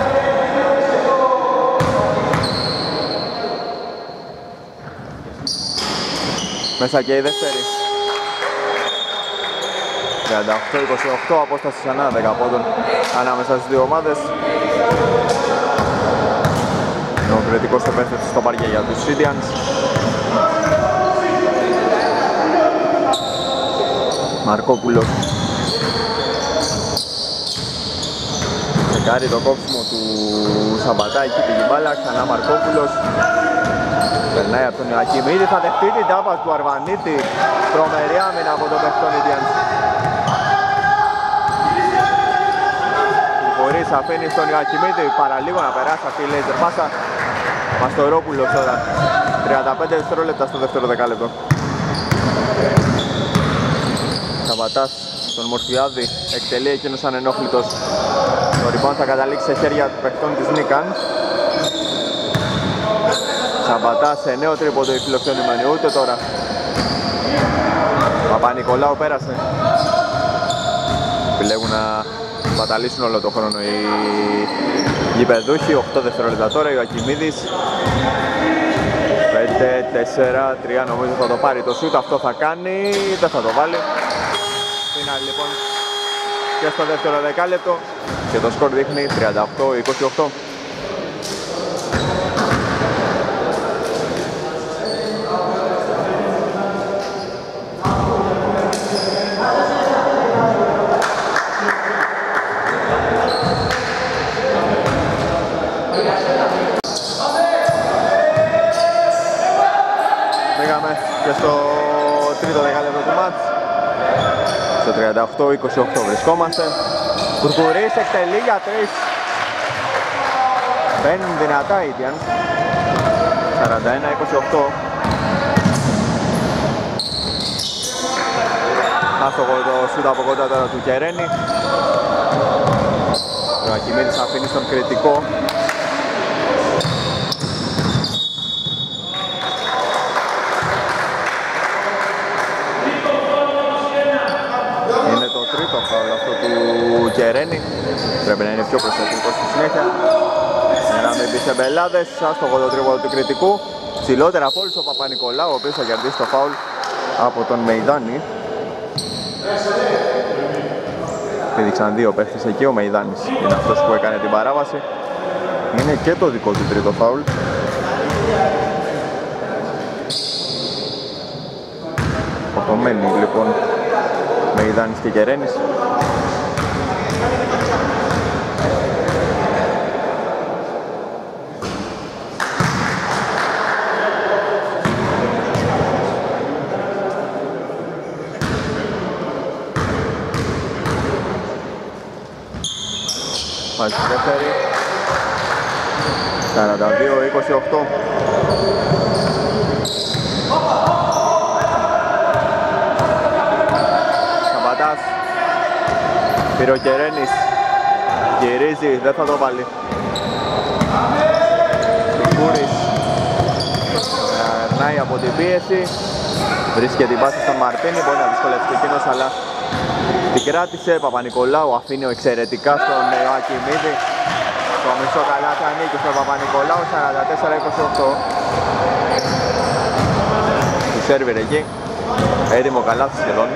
Μέσα και η δεύτερη. τριάντα οκτώ είκοσι οκτώ, απόσταση ξανά δέκα πόντων ανάμεσα στις δύο ομάδες. Ο κριτικός επέστρεψε στο παρκέ για τους Indians. Μαρκόπουλος τσεκάρει το κόψιμο του Σαμπατά, εκεί πήγε η μπάλα, ξανά Μαρκόπουλος. Περνάει από τον Ακιμίδη, θα δεχτεί την τάπα του Αρβανίτη. Τρομερή άμυνα από τον παίκτη των Indians. Χωρίς αφήνει στον Ακιμίδη, παραλίγο να περάσει αυτή η λέιζερ πάσα. Μαστορόπουλος τώρα, τριάντα πέντε δευτερόλεπτα στο δεύτερο δεκάλεπτο. Σαμπατάς στον Μορφιάδη, εκτελεί εκείνος ανενόχλητος. Το rebound θα καταλήξει σε χέρια του παιχτών της Νίκαν. Σαμπατάς σε νέο τρίποντο, οι φιλοξενούμενοι ούτε τώρα. Παπα-Νικολάου πέρασε. Επιλέγουν να παταλήσουν όλο το χρόνο οι γηπεδούχοι. οκτώ δευτερόλεπτα τώρα, ο Ακιμίδης. πέντε τέσσερα τρία, νομίζω θα το πάρει το σουτ, αυτό θα κάνει, δεν θα το βάλει. Φινάλι λοιπόν και στο δεύτερο δεκάλεπτο και το σκορ δείχνει τριάντα οκτώ είκοσι οκτώ. Πήγαμε και στο τρίτο δεκάλεπτο του μάτς. Στο τριάντα οκτώ είκοσι οκτώ βρισκόμαστε. Κουρκουρίς εκτελεί για τρεις. Μπαίνουν δυνατά οι Indians. σαράντα ένα είκοσι οκτώ. Άστοχο το σούτ από κοντά τώρα του Κερένη. Ο Ακιμίδης αφήνει στον κριτικό. Το φάουλ αυτό του Κερένη. Πρέπει να είναι πιο προσεκτικός στη συνέχεια. Για να μην μπει σε μπελάδες. Άστοχο το τρίποντο του κριτικού. Ψηλότερα από όλους ο Παπα-Νικολάου, ο οποίος θα κερδίσει το φάουλ από τον Μεϊδάνη. Πήδηξαν δύο παίχτες εκεί. Ο Μεϊδάνης είναι αυτός που έκανε την παράβαση. Είναι και το δικό του τρίτο φάουλ. Φορτωμένοι λοιπόν Μεϊδάνης και Κερένης. βάζει τη δεύτερη. σαράντα δύο είκοσι οκτώ. Σαμπατάς. Πήρε ο Κεραίνης. Γυρίζει, δεν θα το βάλει. Κούρης. Περνάει από την πίεση. Βρίσκει την πάση στον Μαρτίνη, μπορεί να δυσκολεύσει εκείνος, αλλά την κράτησε. Παπα-Νικολάου αφήνει εξαιρετικά στον Ιωακιμίδη. Το μισό καλάθι ανήκει στον Παπα-Νικολάου, σαράντα τέσσερα είκοσι οκτώ. Του σέρβιρ εκεί, έτοιμο καλάθι σχεδόν.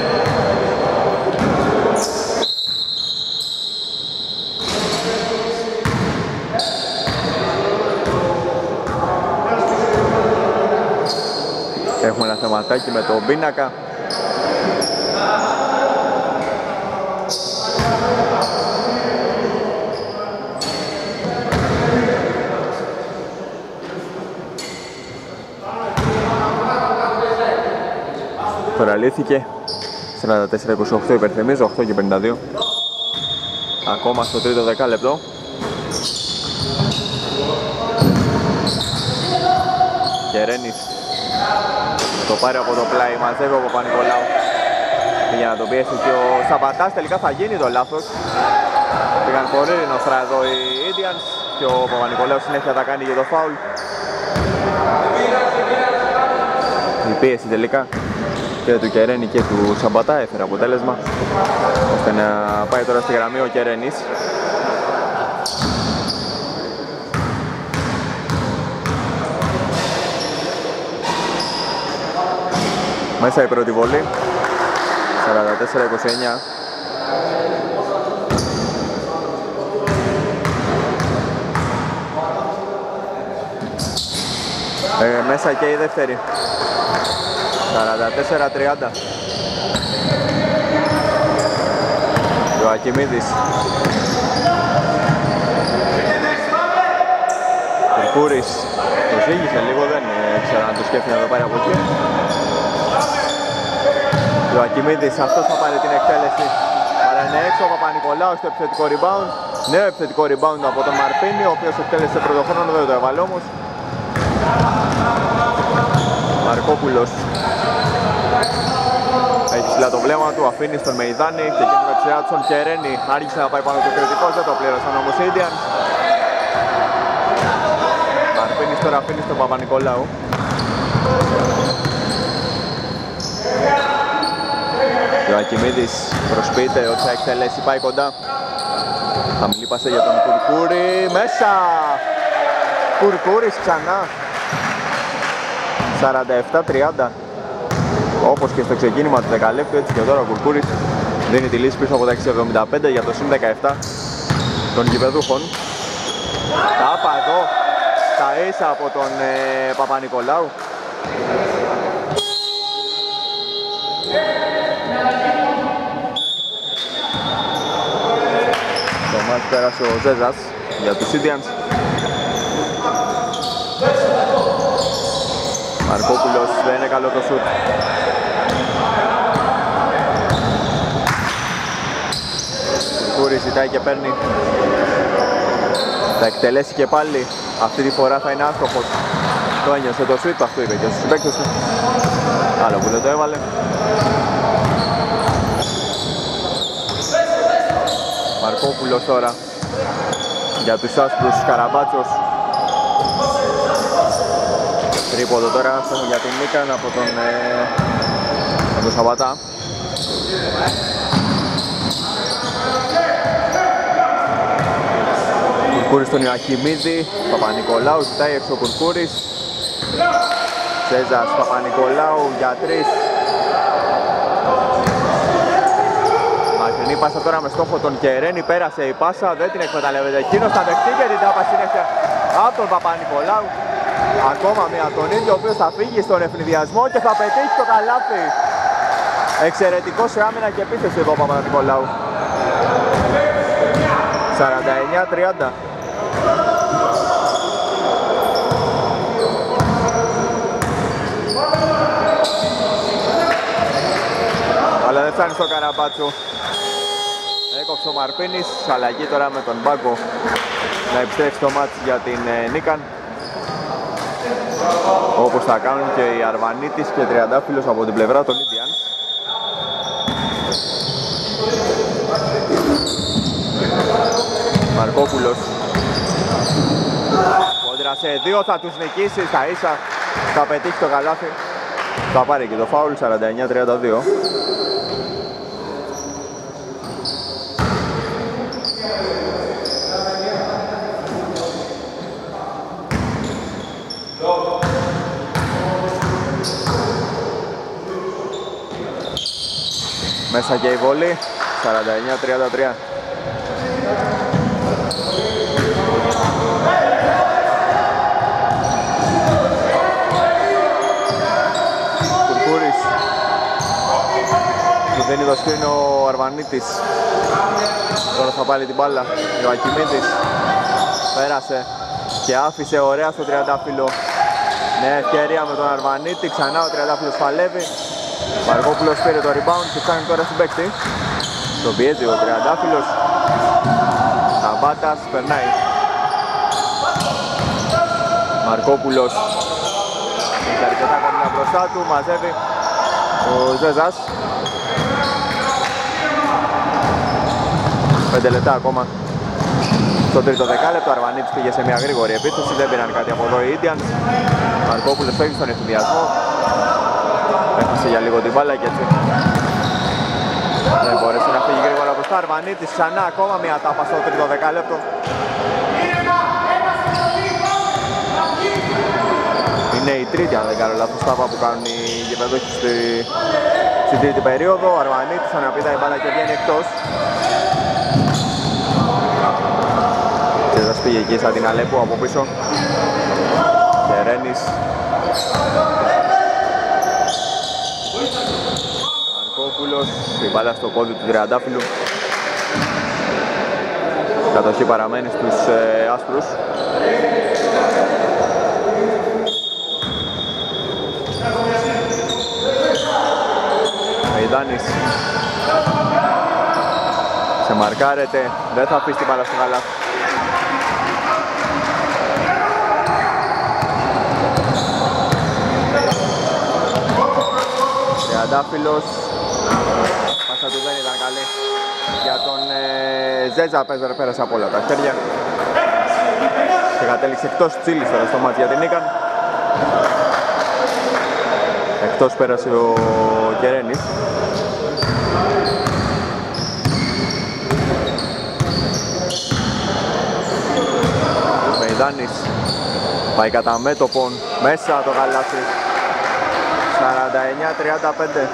Έχουμε ένα θεματάκι με τον πίνακα. Τώρα λύθηκε. σαράντα τέσσερα είκοσι οκτώ υπερθυμίζω, οκτώ και πενήντα δύο. Ακόμα στο τρίτο δεκάλεπτο. Κεραίνης. Το πάρει από το πλάι, μαζεύει ο Παπα-Νικολάου για να τον πιέσει και ο Σαμπατάς. Τελικά θα γίνει το λάθος. Πήγαν πολύ νοστρά εδώ οι Indians και ο Παπα-Νικολάου συνέχεια θα κάνει για το φάουλ. Η πίεση τελικά και του Κεραίνη και του Σαμπατά έφερε αποτέλεσμα ώστε να πάει τώρα στη γραμμή ο Κεραίνης. Μέσα η πρώτη βολή, σαράντα τέσσερα είκοσι εννιά. Ε, μέσα και η δεύτερη, σαράντα τέσσερα τριάντα. Ιωακιμίδης. Κουρκούρης. Το ζήγησε λίγο, δεν ξέρω αν το σκέφτεται να το πάρει από εκεί. Ο Ακιμίδης, αυτός θα πάρει την εκτέλεση. Αλλά είναι έξω ο Παπα-Νικολάου στο επιθετικό rebound. Νέο επιθετικό rebound από τον Μαρπίνη, ο οποίος εκτέλεσε πρωτοχρόνο, δεν το έβαλε όμως. Μαρκόπουλος έχει ψηλά το βλέμμα του, αφήνει στον Μεϊδάνη και εκείνη με ψηλά του στον Κεραίνη. Άργησε να πάει πάνω το κριτικός, δεν το πλήρωσαν όμως οι Indians. Μαρπίνης τώρα αφήνει στον Παπα-Νικολάου. Ο Ακιμίδης προσποιείται ότι θα εκτελέσει, πάει κοντά. Χαμηλή πάσα για τον Κουρκούρη, μέσα! Κουρκούρης ξανά. σαράντα επτά τριάντα. Όπως και στο ξεκίνημα του δεκαλέπτου, έτσι και τώρα ο Κουρκούρης δίνει τη λύση πίσω από τα έξι εβδομήντα πέντε για το συν δεκαεπτά των γηπεδούχων. Τάπα εδώ, τα ίσα από τον ε, Παπα-Νικολάου. Το μάτς πέρασε ο Ζέζας για τους Indians. Μαρκόπουλος, δεν είναι καλό το σουτ. Κουρκούρης ζητάει και παίρνει. Θα εκτελέσει και πάλι. Αυτή τη φορά θα είναι άστοχος. Το ένιωσε το σουτ, αυτό είπε και στους συμπαίκτες του. Άλλο που δεν το έβαλε. Μαρκόπουλος τώρα για τους άσπρους, Καραμπάτσος. Τρίποδο τώρα για την Μίκαν από τον, ε, από τον Σαββατά. Κουρκούρης στον Ιωακιμίδη, Παπα-Νικολάου, ζητάει έξω ο Κουρκούρης. Σέζας, Παπα-Νικολάου για τρεις. Μακρινή πάσα τώρα με στόχο τον Κεραίνη, πέρασε η πάσα, δεν την εκμεταλλεύεται εκείνος, θα δεχτεί και την τάπα συνέχεια από τον Παπα-Νικολάου. Ακόμα μία τον ίδιο, ο οποίος θα φύγει στον ευνηδιασμό και θα πετύχει το καλάθι. Εξαιρετικός σε άμυνα και επίθεση εδώ ο Παπα-Νικολάου. σαράντα εννιά τριάντα. Αλλά δεν φτάνει στο Καραμπάτσο. έκοψε ο Μαρπίνης. Αλλαγή τώρα με τον Μπάγκο να επιστρέψει το μάτς για την Νίκαν. Όπως θα κάνουν και οι Αρβανίτης και Τριαντάφυλλος από την πλευρά των Indians. Μαρκόπουλος κόντρα σε δύο, θα τους νικήσει στα ίσα, θα πετύχει το καλάθι, θα πάρει και το φάουλ. Σαράντα εννιά τριάντα δύο. Μέσα και η βολή. Σαράντα εννιά τριάντα τρία. Κουρκούρης. Του δίνει το σκριν ο Αρβανίτης. Τώρα θα πάλι την μπάλα. Ο Ακιμίδης πέρασε και άφησε ωραία στο Τριαντάφυλλο. Νέα ευκαιρία με τον Αρβανίτη. Ξανά ο Τριαντάφυλλος παλεύει. Μαρκόπουλος πήρε το rebound και φτάνει τώρα στην παίκτη. Τον πιέζει ο Τριαντάφυλλος. Σαμπάτας περνάει. Μαρκόπουλος έχει αρκετά καμιά μπροστά του, μαζεύει ο Ζέζας. Πέντε λεπτά ακόμα στο τρίτο δεκάλεπτο. Αρβανίτης πήγε σε μια γρήγορη επίθεση, δεν πήραν κάτι από εδώ οι Indians. Μαρκόπουλος φεύγει στον ευθυνδιασμό. Έχασε για λίγο την μπάλα και έτσι δεν μπόρεσε να φύγει γρήγορα μπροστά. Αρβανίτης ξανά ακόμα μια τάπα στο τρίτο δεκάλεπτο. Είναι η τρίτη, αν δεν κάνω λάθος, τάπα που κάνουν οι γηπεδούχοι στη... στην τρίτη περίοδο. Ο Αρβανίτης αναπηδάει η μπάλα και βγαίνει εκτός. Τσέζας πήγε εκεί σαν την Αλέπου από πίσω. Κεραίνης. Μαρκόπουλος, η μπάλα στο πόδι του Τριαντάφυλλου. Κατοχή παραμένει στους ε, άσπρους. Μεϊδάνης σε μαρκάρεται, δεν θα αφήσει την μπάλα στο καλάθι. Τριαντάφυλλος, πάσα του δεν ήταν καλή για τον ε, Ζέζα, πέρασε από όλα τα χέρια και κατέληξε εκτός Τσίλης τώρα στο μάτι για την Νίκαν. Εκτός πέρασε ο Κεραίνης. Μεϊδάνης πάει κατά μέτωπον, μέσα το καλάθι. Σαράντα εννιά τριάντα πέντε.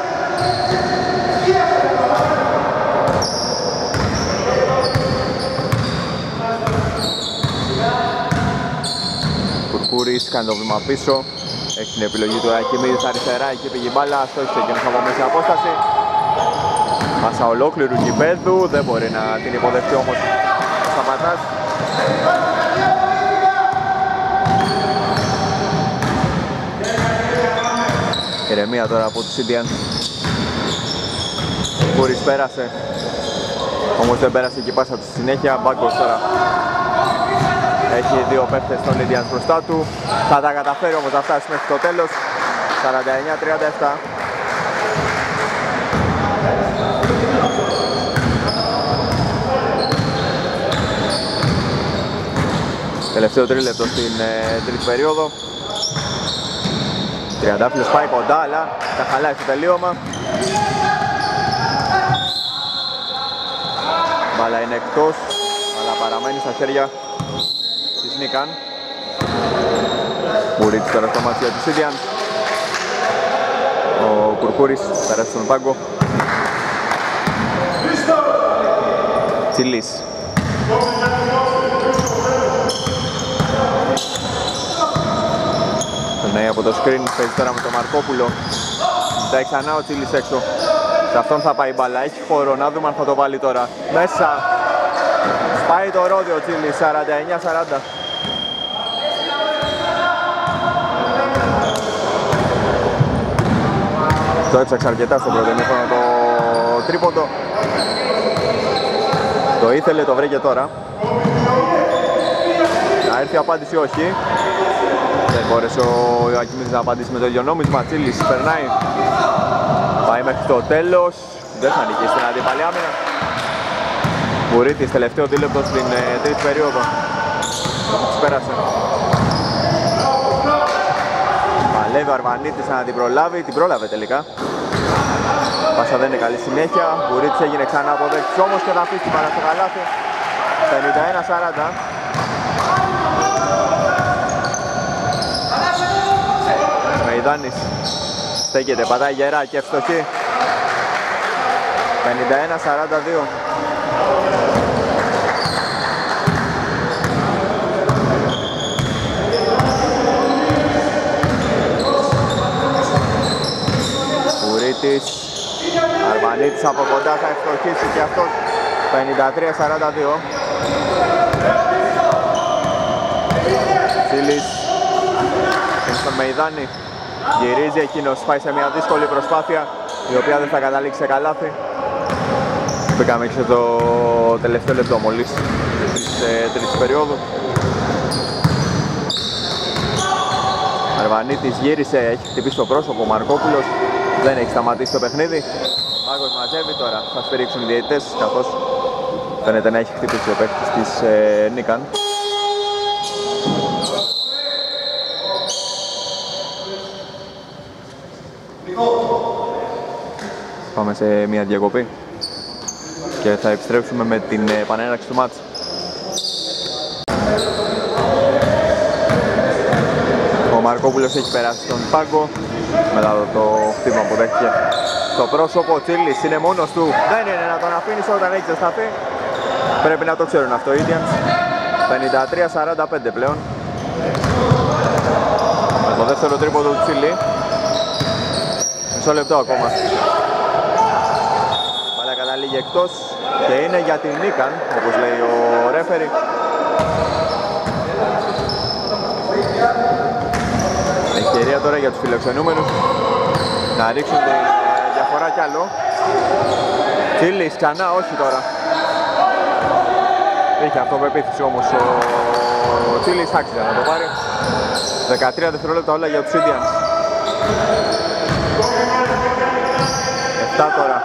Κουρκούρης κάνει το βήμα πίσω. Έχει την επιλογή του Ακιμίδης αριστερά, εκεί πήγε η μπάλα, στόχισε εκείνος από μέση απόσταση. Πάσα ολόκληρου γηπέδου, δεν μπορεί να την υποδεχτεί όμως ο Σαμπατάς. Ηρεμία τώρα από τους Indians. Κούρης πέρασε, όμως δεν πέρασε και η πάσα του στη συνέχεια. Μπάγκος τώρα έχει δύο παίκτες των Indians μπροστά του. Θα τα καταφέρει όμως να φτάσει μέχρι το τέλος. Σαράντα εννιά τριάντα επτά. Τελευταίο τρίλεπτο στην ε, τρίτη περίοδο. Τριαντάφυλλος πάει κοντά, αλλά τα χαλάει στο τελείωμα. Μπάλα είναι εκτός, αλλά παραμένει στα χέρια της Νίκαν. Μπουρίτσι τώρα στο μάτι για τους Indians. Ο Κουρκούρης πέρασε στον πάγκο. Τσιλής. Ναι, από το screen παίζει τώρα με τον Μαρκόπουλο. Ζητάει ξανά ο Τσίλης έξω. Σε αυτόν θα πάει η μπάλα, έχει χώρο, να δούμε αν θα το βάλει τώρα. Μέσα. Σπάει το ρόδι ο Τσίλης, σαράντα εννιά σαράντα. Το έψαξε αρκετά στο πρώτο ημίχρονο το τρίποντο. Το ήθελε, το βρήκε τώρα. Να έρθει απάντηση, όχι. Δεν μπόρεσε ο Ιωακιμίδης να απαντήσει με το ίδιο νόμισμα. Τσίλης περνάει. Πάει μέχρι το τέλος. Δεν θα νικήσει στην αντίπαλη άμυνα. Μπουρίτης, τελευταίο δίλεπτο στην ε, τρίτη περίοδο. Τους πέρασε. Παλεύει ο Αρβανίτης να την προλάβει. Την πρόλαβε τελικά. Πάσα δεν είναι καλή συνέχεια. Μπουρίτης έγινε ξανά αποδέκτης όμως και θα αφήσει την μπάλα στο καλάθι. πενήντα ένα σαράντα. Μεϊδάνης στέκεται, πατάει γερά και ευστοχή. πενήντα ένα σαράντα δύο. Κουρίτης, Αρβανίτης από κοντά θα ευστοχίσει και αυτός. πενήντα τρία σαράντα δύο. Τσίλης είναι στον Μεϊδάνη. Γυρίζει εκείνος, πάει σε μια δύσκολη προσπάθεια η οποία δεν θα καταλήξει σε καλάθι. Μπήκαμε και το τελευταίο λεπτό μόλις της ε, τρίτης περίοδου. Αρβανίτης γύρισε, έχει χτυπήσει το πρόσωπο, ο Μαρκόπουλος δεν έχει σταματήσει το παιχνίδι. Μάγος μαζεύει τώρα, θα σφυρίξουν οι διαιτητές καθώς φαίνεται να έχει χτυπήσει ο παίκτης της ε, Νίκαν. Πάμε σε μια διακοπή και θα επιστρέψουμε με την επανέναρξη του μάτς. Ο Μαρκόπουλος έχει περάσει στον πάγκο μετά το χτύπημα που δέχτηκε στο πρόσωπο. Ο Τσίλης είναι μόνος του, δεν είναι να τον αφήνεις όταν έχει ζεσταθεί. Πρέπει να το ξέρουν αυτό οι Indians. πενήντα τρία σαράντα πέντε πλέον. Με το δεύτερο τρίποντο του Τσίλη. Μισό λεπτό ακόμα. Μπάλα καταλήγει εκτός και είναι για την Νίκαν, όπως λέει ο ρέφερι. Ευκαιρία τώρα για τους φιλοξενούμενους να ρίξουν τη διαφορά κι άλλο. Τσίλης ξανά, όχι τώρα. Είχε αυτοπεποίθηση όμως ο, ο Τσίλης, άξιζε να το πάρει. δεκατρία δευτερόλεπτα όλα για τους Indians. επτά τώρα.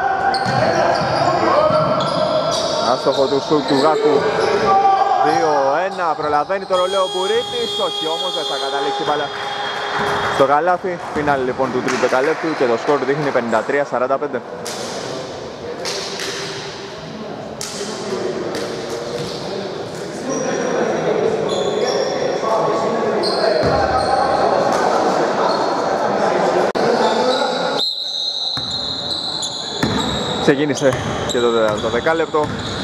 Άστοχο του σουτ του Γάκου. δύο ένα, προλαβαίνει το ρολέο Μπουρίτης, όχι όμως δεν θα καταλήξει μπάλα στο καλάθι. Φινάλι λοιπόν του τρίτου δεκαλέπτου και το σκορ δείχνει πενήντα τρία σαράντα πέντε. Ξεκίνησε και το, το δεκάλεπτο.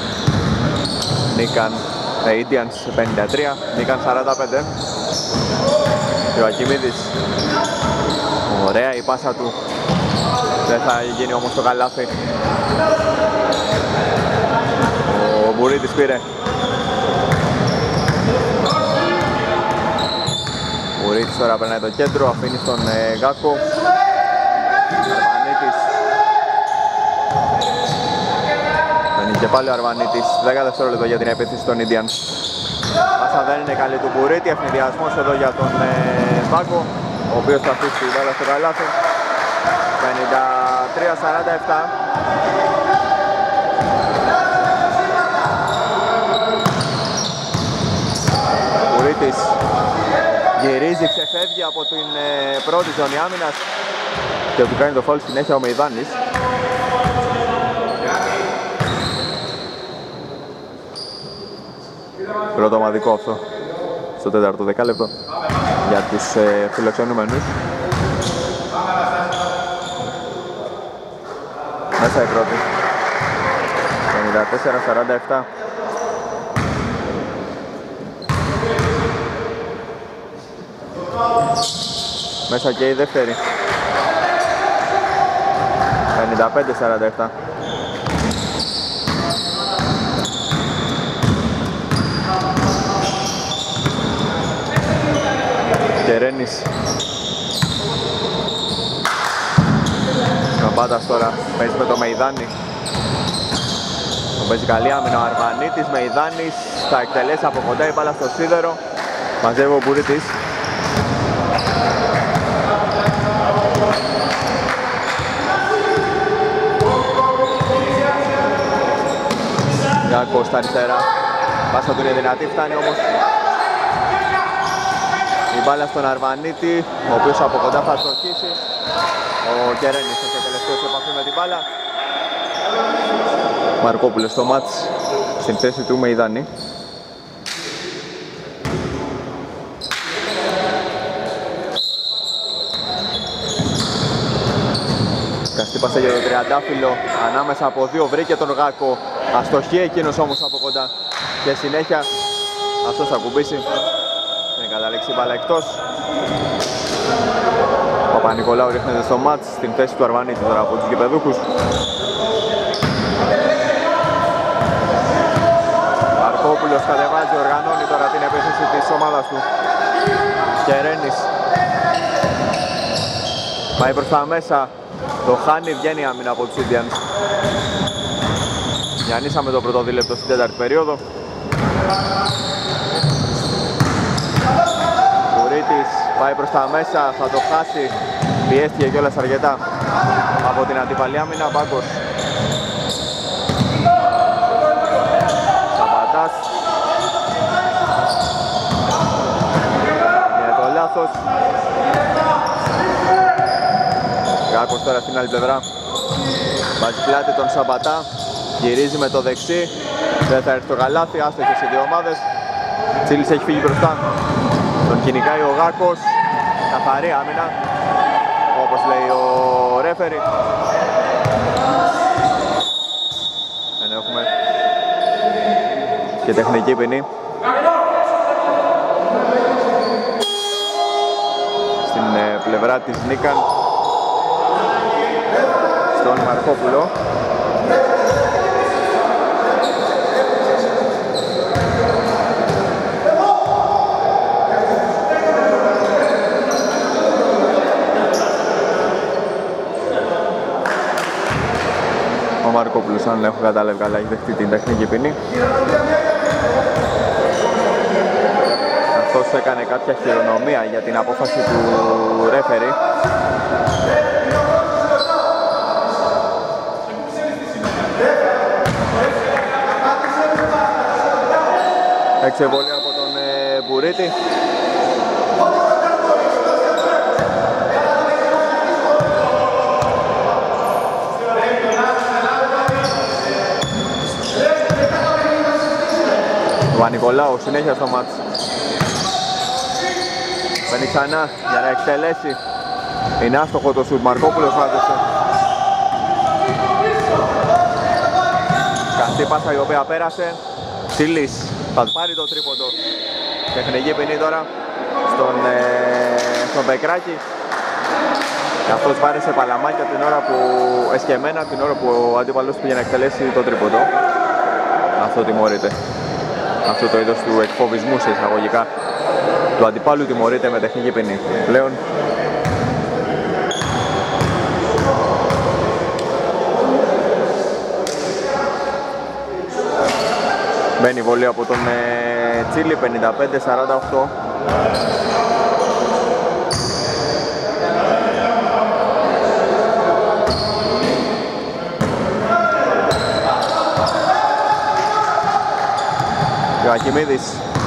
Νίκαν Indians πενήντα τρία, Νίκαν σαράντα πέντε. Ιωακιμίδης, ωραία η πάσα του, δεν θα γίνει όμως το καλάθι. Ο Μπουρίτης πήρε. Μπουρίτης τώρα περνάει το κέντρο, αφήνει στον ε, Γάκο. Αρβανίτης. Μένει και πάλι ο Αρβανίτης, δέκα δευτερόλεπτο για την επίθεση των Indians. Πάσα δεν είναι καλή του Μπουρίτη, ευνηδιασμός εδώ για τον ε, Πάγκο, ο οποίος θα αφήσει την μπάλα στο καλάθι. πενήντα τρία σαράντα επτά. Μπουρίτης γυρίζει, ξεφεύγει από την ε, πρώτη ζώνη άμυνας και του κάνει το φάουλ συνέχεια ο Μεϊδάνης. Πρώτο ομαδικό αυτό στο τέταρτο δεκάλεπτο για τους ε, φιλοξενούμενους. Μέσα η πρώτη. πενήντα τέσσερα σαράντα επτά. Μέσα και η δεύτερη. πενήντα πέντε σαράντα επτά. Κεραίνης. Ο Μπάντας τώρα παίζει με το Μεϊδάνη. Ο Παίζει καλή άμυνα ο Αρβανίτης με Ιδάνης, θα εκτελέσει από κοντά η μπάλα στο σίδερο. Μαζεύει ο Μπουρίτης. Γκάκος στα αριστερά. Πάσα του είναι δυνατή, φτάνει όμως η μπάλα στον Αρβανίτη, ο οποίος από κοντά θα στοχίσει. Ο Κερένης έχει τελευταίο σε επαφή με την μπάλα. Μαρκόπουλος στο μάτς στην θέση του με Ιδάνη. Καστή πάσα για το τριαντάφυλλο, ανάμεσα από δύο βρήκε τον Γάκο. Αστοχή εκείνος όμως από κοντά και συνέχεια αυτός θα κουμπίσει. Δεν καταλήξει η μπάλα εκτός. Ο Παπα-Νικολάου ρίχνεται στο μάτς στην θέση του Αρβανίτη τώρα από τους γηπεδούχους. Μαρκόπουλος κατεβάζει, οργανώνει τώρα την επίθεση της ομάδας του. Κερένης πάει προς τα μέσα, το χάνει, βγαίνει άμυνα από τους Indians. Γιαννήσαμε το πρώτο δίλεπτο στην τέταρτη περίοδο. Κουρίτης πάει προς τα μέσα, θα το χάσει. Πιέστηκε κιόλας αρκετά από την αντίπαλη άμυνα. Μπάκος. Σαμπατάς. Με το λάθος. Γκάκος τώρα στην άλλη πλευρά. Βάζει πλάτη τον Σαμπατά. Γυρίζει με το δεξί. Δεν θα έρθει το καλάθι, άστοχες οι δύο ομάδες. Τσίλης έχει φύγει μπροστά. Τον κυνηγάει ο Γάκος. Καθαρή άμυνα, όπως λέει ο ρέφερι. Δεν έχουμε και τεχνική ποινή. Στην ε, πλευρά της Νίκαν, στον Μαρκόπουλο. Ο Μαρκόπουλος, αν έχω κατάλαβει καλά, έχει δεχτεί την τεχνική ποινή. Αυτός έκανε κάποια χειρονομία για την απόφαση του ρέφερι. Εξεβολή από τον ε, Μπουρίτη. Ο Παπα-Νικολάου συνέχεια στο μάτς. Παίρνει ξανά για να εκτελέσει. Είναι άστοχο το σουτ, Μαρκόπουλος βάζεσε. Καστή πάσα η οποία πέρασε. Τσίλης θα πάρει το τρίποντο. Τεχνική ποινή τώρα στον, ε, στον Πεκράκη. Και αυτός βάρεσε παλαμάκια την ώρα που, εσκεμμένα την ώρα που ο αντίπαλος πήγε να εκτελέσει το τρίποντο. Αυτό τιμωρείται. Αυτό το είδος του εκφοβισμού σε εισαγωγικά του αντιπάλου τιμωρείται με τεχνική ποινή. Πλέον μπαίνει βολή από τον ε, Τσίλη, πενήντα πέντε σαράντα οκτώ. Ιωακιμίδης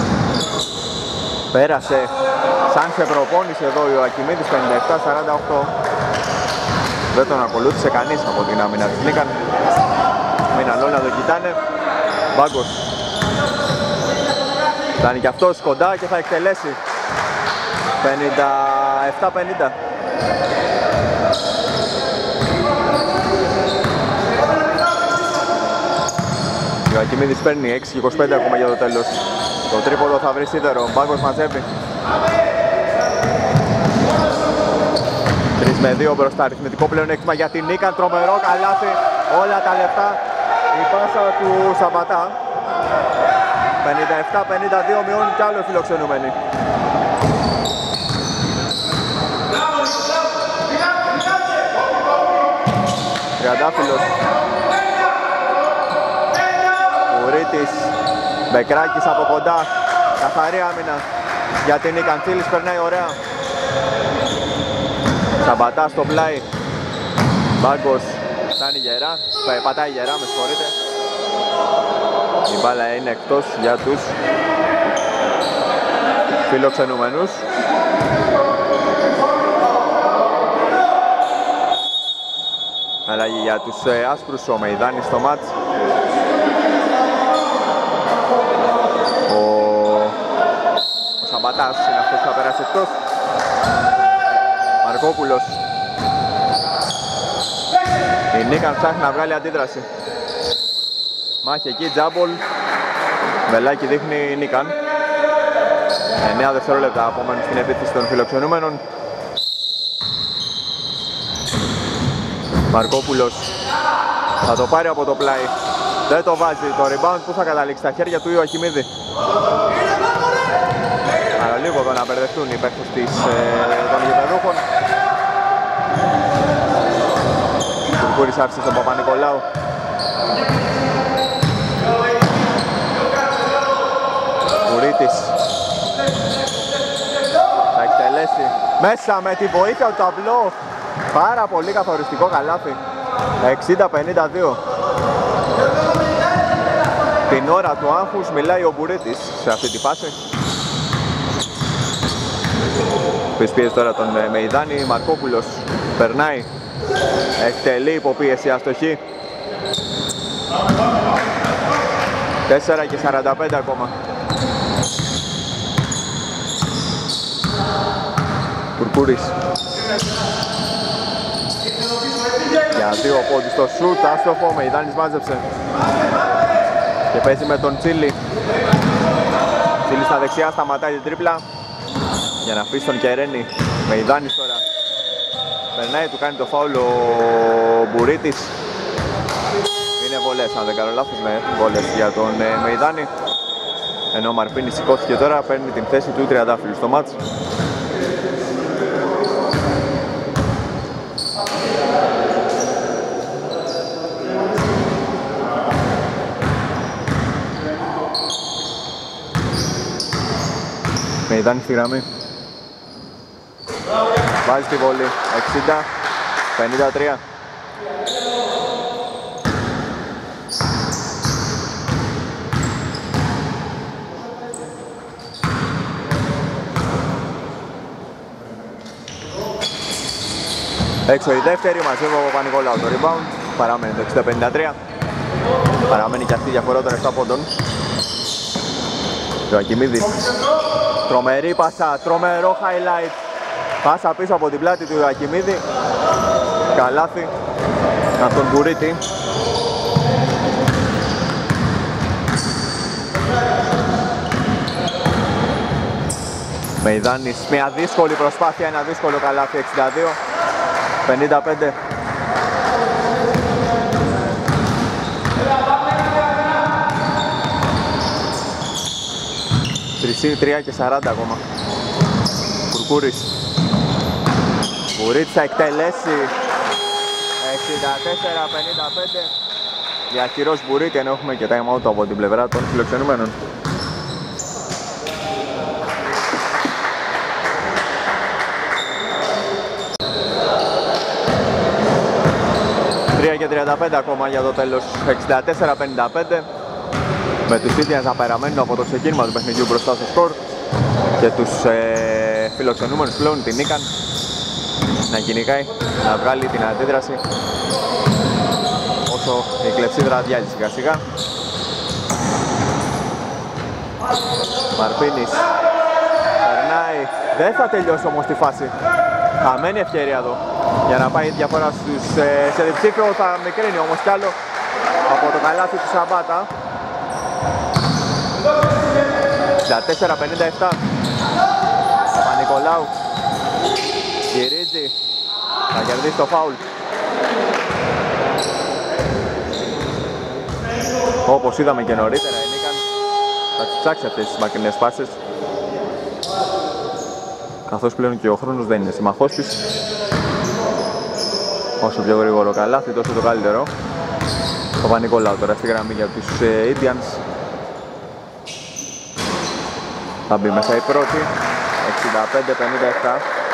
πέρασε σαν σε προπόνηση εδώ ο Ιωακιμίδης, πενήντα επτά σαράντα οκτώ. Δεν τον ακολούθησε κανείς από την άμυνα της Νίκαν. Μείναν όλοι να το κοιτάνε. Μπάγκος φτάνει κι αυτός κοντά και θα εκτελέσει. πενήντα επτά πενήντα. Ο Ιωακιμίδης παίρνει έξι και είκοσι πέντε ακόμα για το τέλος. Το τρίποδο θα βρει σίδερο, ο Μπάγκος μαζεύει. τρία με δύο μπροστά, αριθμητικό πλεονέκτημα για την Νίκα, τρομερό καλάθι, όλα τα λεπτά. Η πάσα του Σαμπατά. πενήντα επτά πενήντα δύο, μειώνουν κι άλλο οι φιλοξενούμενοι. Τριαντάφυλλος. Μπουρίτης, Μπεκράκης από κοντά, καθαρή άμυνα για την Νίκαν. Τσίλης περνάει ωραία. Σαμπατά στο πλάι, Μπάγκος φτάνει γερά, πατάει γερά, με συγχωρείτε. Η μπάλα είναι εκτός για τους φιλοξενούμενους. Αλλαγή για τους ε, άσπρους, ο Μεϊδάνης στο μάτς. Ο, ο Σαμπατάς είναι αυτός που θα περάσει εκτός. Μαρκόπουλος. Η Νίκαν ψάχνει να βγάλει αντίδραση. Μάχη εκεί, τζάμπολ. Μπελάκι δείχνει η Νίκαν. εννέα δευτερόλεπτα απομένουν στην επίθεση των φιλοξενούμενων. Μαρκόπουλος θα το πάρει από το πλάι. Δεν το βάζει. Το rebound που θα καταλήξει στα χέρια του Ιωακιμίδη. Άρα λίγο εδώ να μπερδευτούν οι παίκτες της, ε, των γηπεδούχων. Κουρκούρης άφησε στον Παπα-Νικολάου. Κουρίτης θα εκτελέσει μέσα με τη βοήθεια του ταμπλό. Πάρα πολύ καθοριστικό καλάθι. εξήντα πενήντα δύο. Την ώρα του άγχους μιλάει ο Μπουρίτης σε αυτή τη φάση. Πισπίεζε τώρα τον Μεϊδάνη. Μαρκόπουλος περνάει, εκτελεί υποπίεση, αστοχή. τέσσερα και σαράντα πέντε ακόμα. Κουρκούρης για δύο πόντους στο σουτ, άστοχο. Ο Μεϊδάνης μάζεψε και παίζει με τον Τσίλι. Τσίλι στα δεξιά, σταματάει την τρίπλα για να αφήσει τον Κερένη. Μεϊδάνης τώρα περνάει, του κάνει το φάουλ ο Μπουρίτης. Είναι βολές, αν δεν κάνω λάθος, ναι, βολές για τον ε, Μεϊδάνη. Ενώ ο Μαρπίνης σηκώθηκε τώρα, παίρνει την θέση του τριαντάφυλλου στο μάτς. Μεϊδάνη στη γραμμή. Βάζει τη βολή. εξήντα πενήντα τρία. Έξω η δεύτερη, μαζεύω ο Παπα-Νικολάου το rebound. Παραμένει το εξήντα πενήντα τρία. Παραμένει και αυτή η διαφορά των επτά πόντων. Ιωακιμίδης. Τρομερή πάσα, τρομερό highlight. Πάσα πίσω από την πλάτη του Ιωακιμίδη. Καλάθι από τον Μπουρίτη. Μεϊδάνης, μια δύσκολη προσπάθεια, ένα δύσκολο καλάθι. εξήντα δύο πενήντα πέντε. τρία και σαράντα ακόμα. Κουρκούρης. Μπουρίτης θα εκτελέσει. εξήντα τέσσερα πενήντα πέντε. Διαχειρός Μπουρίτη, ενώ έχουμε και time out από την πλευρά των φιλοξενούμενων. τρία και τριάντα πέντε ακόμα για το τέλος. εξήντα τέσσερα πενήντα πέντε. Με τους Indians να παραμένουν από το ξεκίνημα του παιχνιδιού μπροστά στο σκορ και τους ε, φιλοξενούμενους πλέον την Νίκαν να κυνηγάει, να βγάλει την αντίδραση όσο η κλεψίδρα αδειάζει σιγά σιγά. Μαρπίνης περνάει, δεν θα τελειώσει όμως τη φάση. Χαμένη ευκαιρία εδώ για να πάει η διαφορά στους, ε, σε διψήφιο, θα μικρύνει όμως κι άλλο από το καλάθι του Σαμπάτα. εξήντα τέσσερα πενήντα επτά. Παπα-Νικολάου γυρίζει, θα κερδίσει το φάουλ. Όπως είδαμε και νωρίτερα, η Νίκαν θα τις ψάξει αυτές τις μακρινές πάσες, καθώς πλέον και ο χρόνος δεν είναι συμμαχός της. Όσο πιο γρήγορο καλάθι, τόσο το καλύτερο. Παπα-Νικολάου τώρα στη γραμμή για τους Indians. Θα μπει μέσα η πρώτη, εξήντα πέντε πενήντα επτά.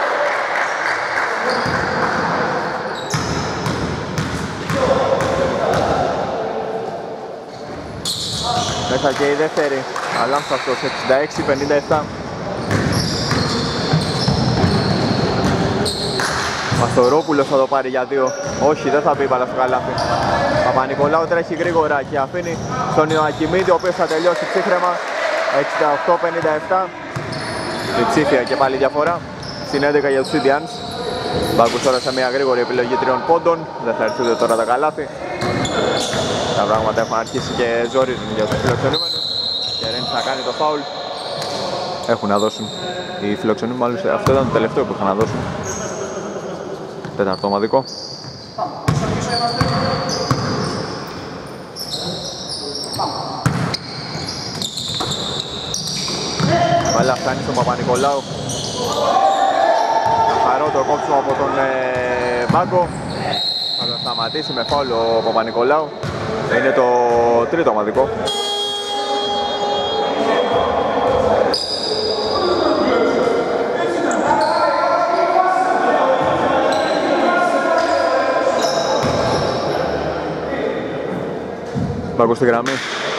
Μέσα και η δεύτερη, αλάμφαστος, εξήντα έξι πενήντα επτά. Μαστορόπουλος θα το πάρει για δύο. Όχι, δεν θα μπει μπάλα στο καλάθι. Παπα-Νικολάου τρέχει γρήγορα και αφήνει στον Ιωακιμίδη, ο οποίος θα τελειώσει ψύχρεμα. εξήντα οκτώ πενήντα επτά. Διψήφια και πάλι διαφορά. Στην έντεκα για τους Indians. Μπάγκους τώρα σε μια γρήγορη επιλογή τριών πόντων. Δεν θα έρθουν τώρα τα καλάθι. Τα πράγματα έχουν αρχίσει και ζορίζουν για τους φιλοξενούμενους. Και Ρένις θα κάνει το φάουλ. Έχουν να δώσουν οι φιλοξενούμενοι, μάλλον αυτό ήταν το τελευταίο που είχαν να δώσουν. Τέταρτο ομαδικό. Βάλα φτάνει στον Παπα-Νικολάου. Καθαρό το κόψιμο από τον ε, Μπάγκο. Θα τον σταματήσει με φάουλ ο Παπα-Νικολάου. Είναι το τρίτο ομαδικό. Μπάγκο στη γραμμή.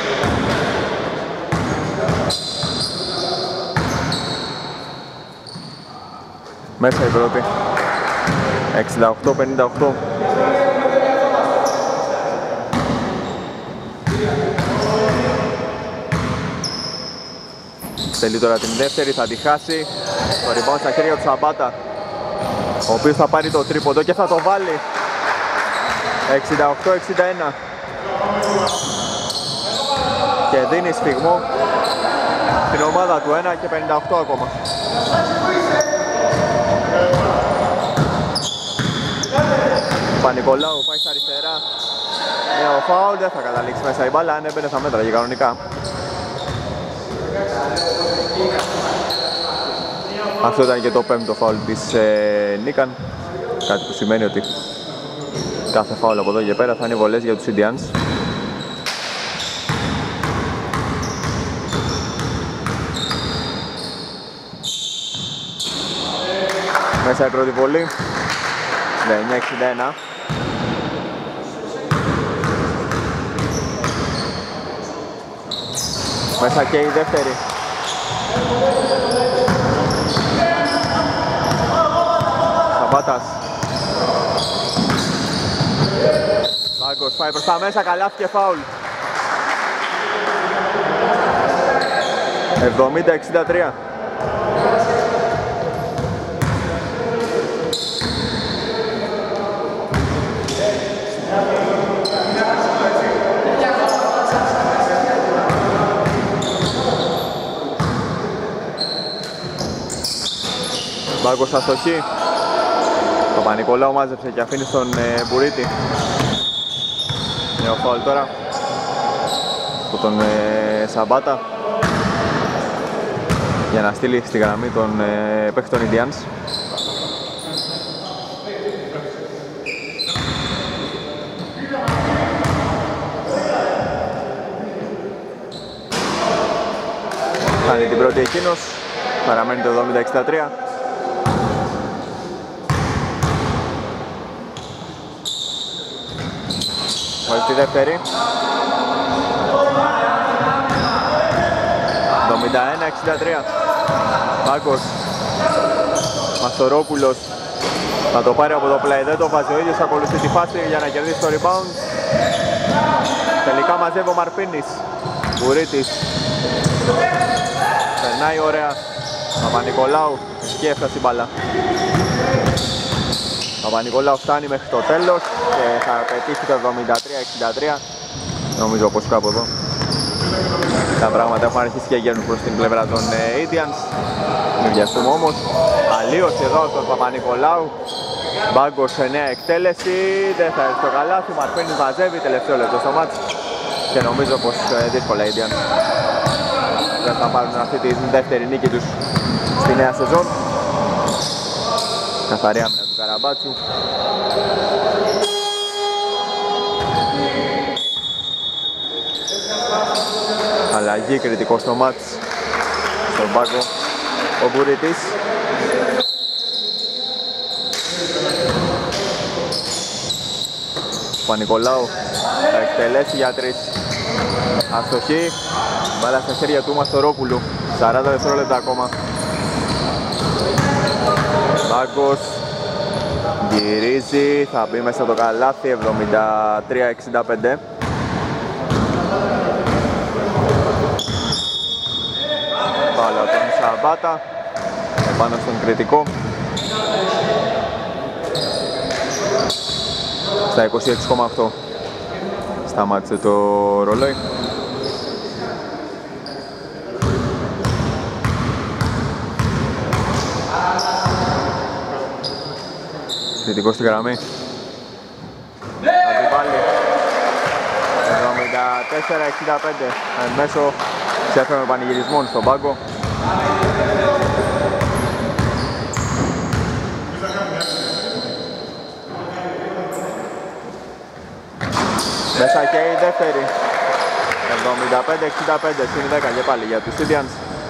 Μέσα η πρώτη. εξήντα οκτώ πενήντα οκτώ. Θέλει τώρα την δεύτερη, θα τη χάσει. Το rebound στα χέρια του Σαμπάτα, ο οποίος θα πάρει το τρίποντο και θα το βάλει. εξήντα οκτώ εξήντα ένα. Και δίνει σφιγμό στην ομάδα του, ένα και πενήντα οκτώ ακόμα. Παπα-Νικολάου πάει στα αριστερά. Νέο φάουλ, δεν θα καταλήξει μέσα η μπάλα. Αν έμπαινε θα μέτραγε κανονικά. Αυτό ήταν και το πέμπτο φάουλ της ε, Νίκαν. Κάτι που σημαίνει ότι κάθε φάουλ από εδώ και πέρα θα είναι βολές για τους Indians. Μέσα η πρώτη βολή, εξήντα εννιά εξήντα ένα. Μέσα και η δεύτερη. Σαμπάτας. Μπάγκος πάει προς τα μέσα, καλάθι και φάουλ. εβδομήντα εξήντα τρία. Μπάγκος αστοχή. Το Παπα-Νικολάου μάζεψε και αφήνει στον ε, Μπουρίτη. Νέο φάουλ τώρα από τον ε, Σαμπάτα για να στείλει στη γραμμή τον ε, παίκτη των Indians. Κάνει την πρώτη εκείνος, παραμένει το εβδομήντα εξήντα τρία. Βάζει τη δεύτερη. εβδομήντα ένα εξήντα τρία. Μπάγκος. Μαστορόπουλος θα το πάρει από το play, δεν το βάζει ο ίδιος, ακολουθεί τη φάση για να κερδίσει το rebound. Τελικά μαζεύει ο Μαρπίνης. Μπουρίτης. Περνάει ωραία. Παπα-Νικολάου και έφτασε η μπάλα. Παπα-Νικολάου φτάνει μέχρι το τέλος και θα πετύχει το εβδομήντα τρία εξήντα τρία. Νομίζω πως κάπου εδώ τα πράγματα έχουν αρχίσει και γίνουν προς την πλευρά των Indians. Μην βιαστούμε όμως. Αλλίωση εδώ από τον Παπα-Νικολάου. Μπάγκος σε νέα εκτέλεση. Δεν θα έρθει το καλάθι. Μαρπίνης μαζεύει τελευταίο λεπτό στο μάτς. Και νομίζω πως δύσκολα οι Indians δεν θα πάρουν αυτή τη δεύτερη νίκη τους στη νέα σεζόν. Καθαρή άμυνα του Καραμπάτσου. Αλλαγή, κριτικό στο μάτς στον πάγκο ο Μπουρίτης. Παπα-Νικολάου θα εκτελέσει για τρεις. Αστοχή. Μπάλα στα χέρια του Μαστορόπουλου. σαράντα δευτερόλεπτα ακόμα. Πάγκος γυρίζει, θα μπει μέσα το καλάθι. Εβδομήντα τρία εξήντα πέντε. Μπάλα τον Σαμπάτα επάνω στον κριτικό. Στα είκοσι έξι κόμμα οκτώ σταμάτησε το ρολόι. Κριτικό στη γραμμή. Αντιπάλι. εβδομήντα τέσσερα εξήντα πέντε. Εν μέσω ξέφερε πανηγυρισμών στον πάγκο. Μέσα και η δεύτερη. εβδομήντα πέντε εξήντα πέντε συν δέκα και πάλι για τους Indians.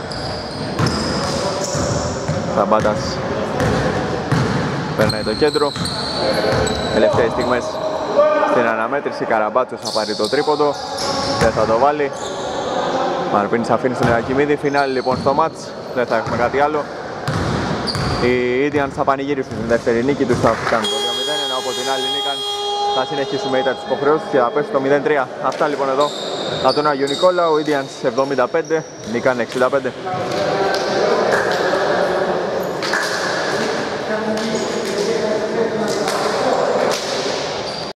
Σαμπάτας περνάει το κέντρο. Τελευταίες στιγμές στην αναμέτρηση. Καραμπάτσος θα πάρει το τρίποντο. Δεν θα το βάλει. Μαρπίνης αφήνει στον Ιακιμίδη. Φινάλι λοιπόν στο μάτς. Δεν θα έχουμε κάτι άλλο. Οι Indians θα πανηγυρίσουν την δεύτερη νίκη τους. Θα κάνουν το δύο μηδέν, ενώ από την άλλη νίκαν θα συνεχίσουμε είτε τις υποχρεώσεις και θα πέσει το μηδέν τρία. Αυτά λοιπόν εδώ από τον Άγιο Νικόλαο. Indians εβδομήντα πέντε, νίκαν εξήντα πέντε.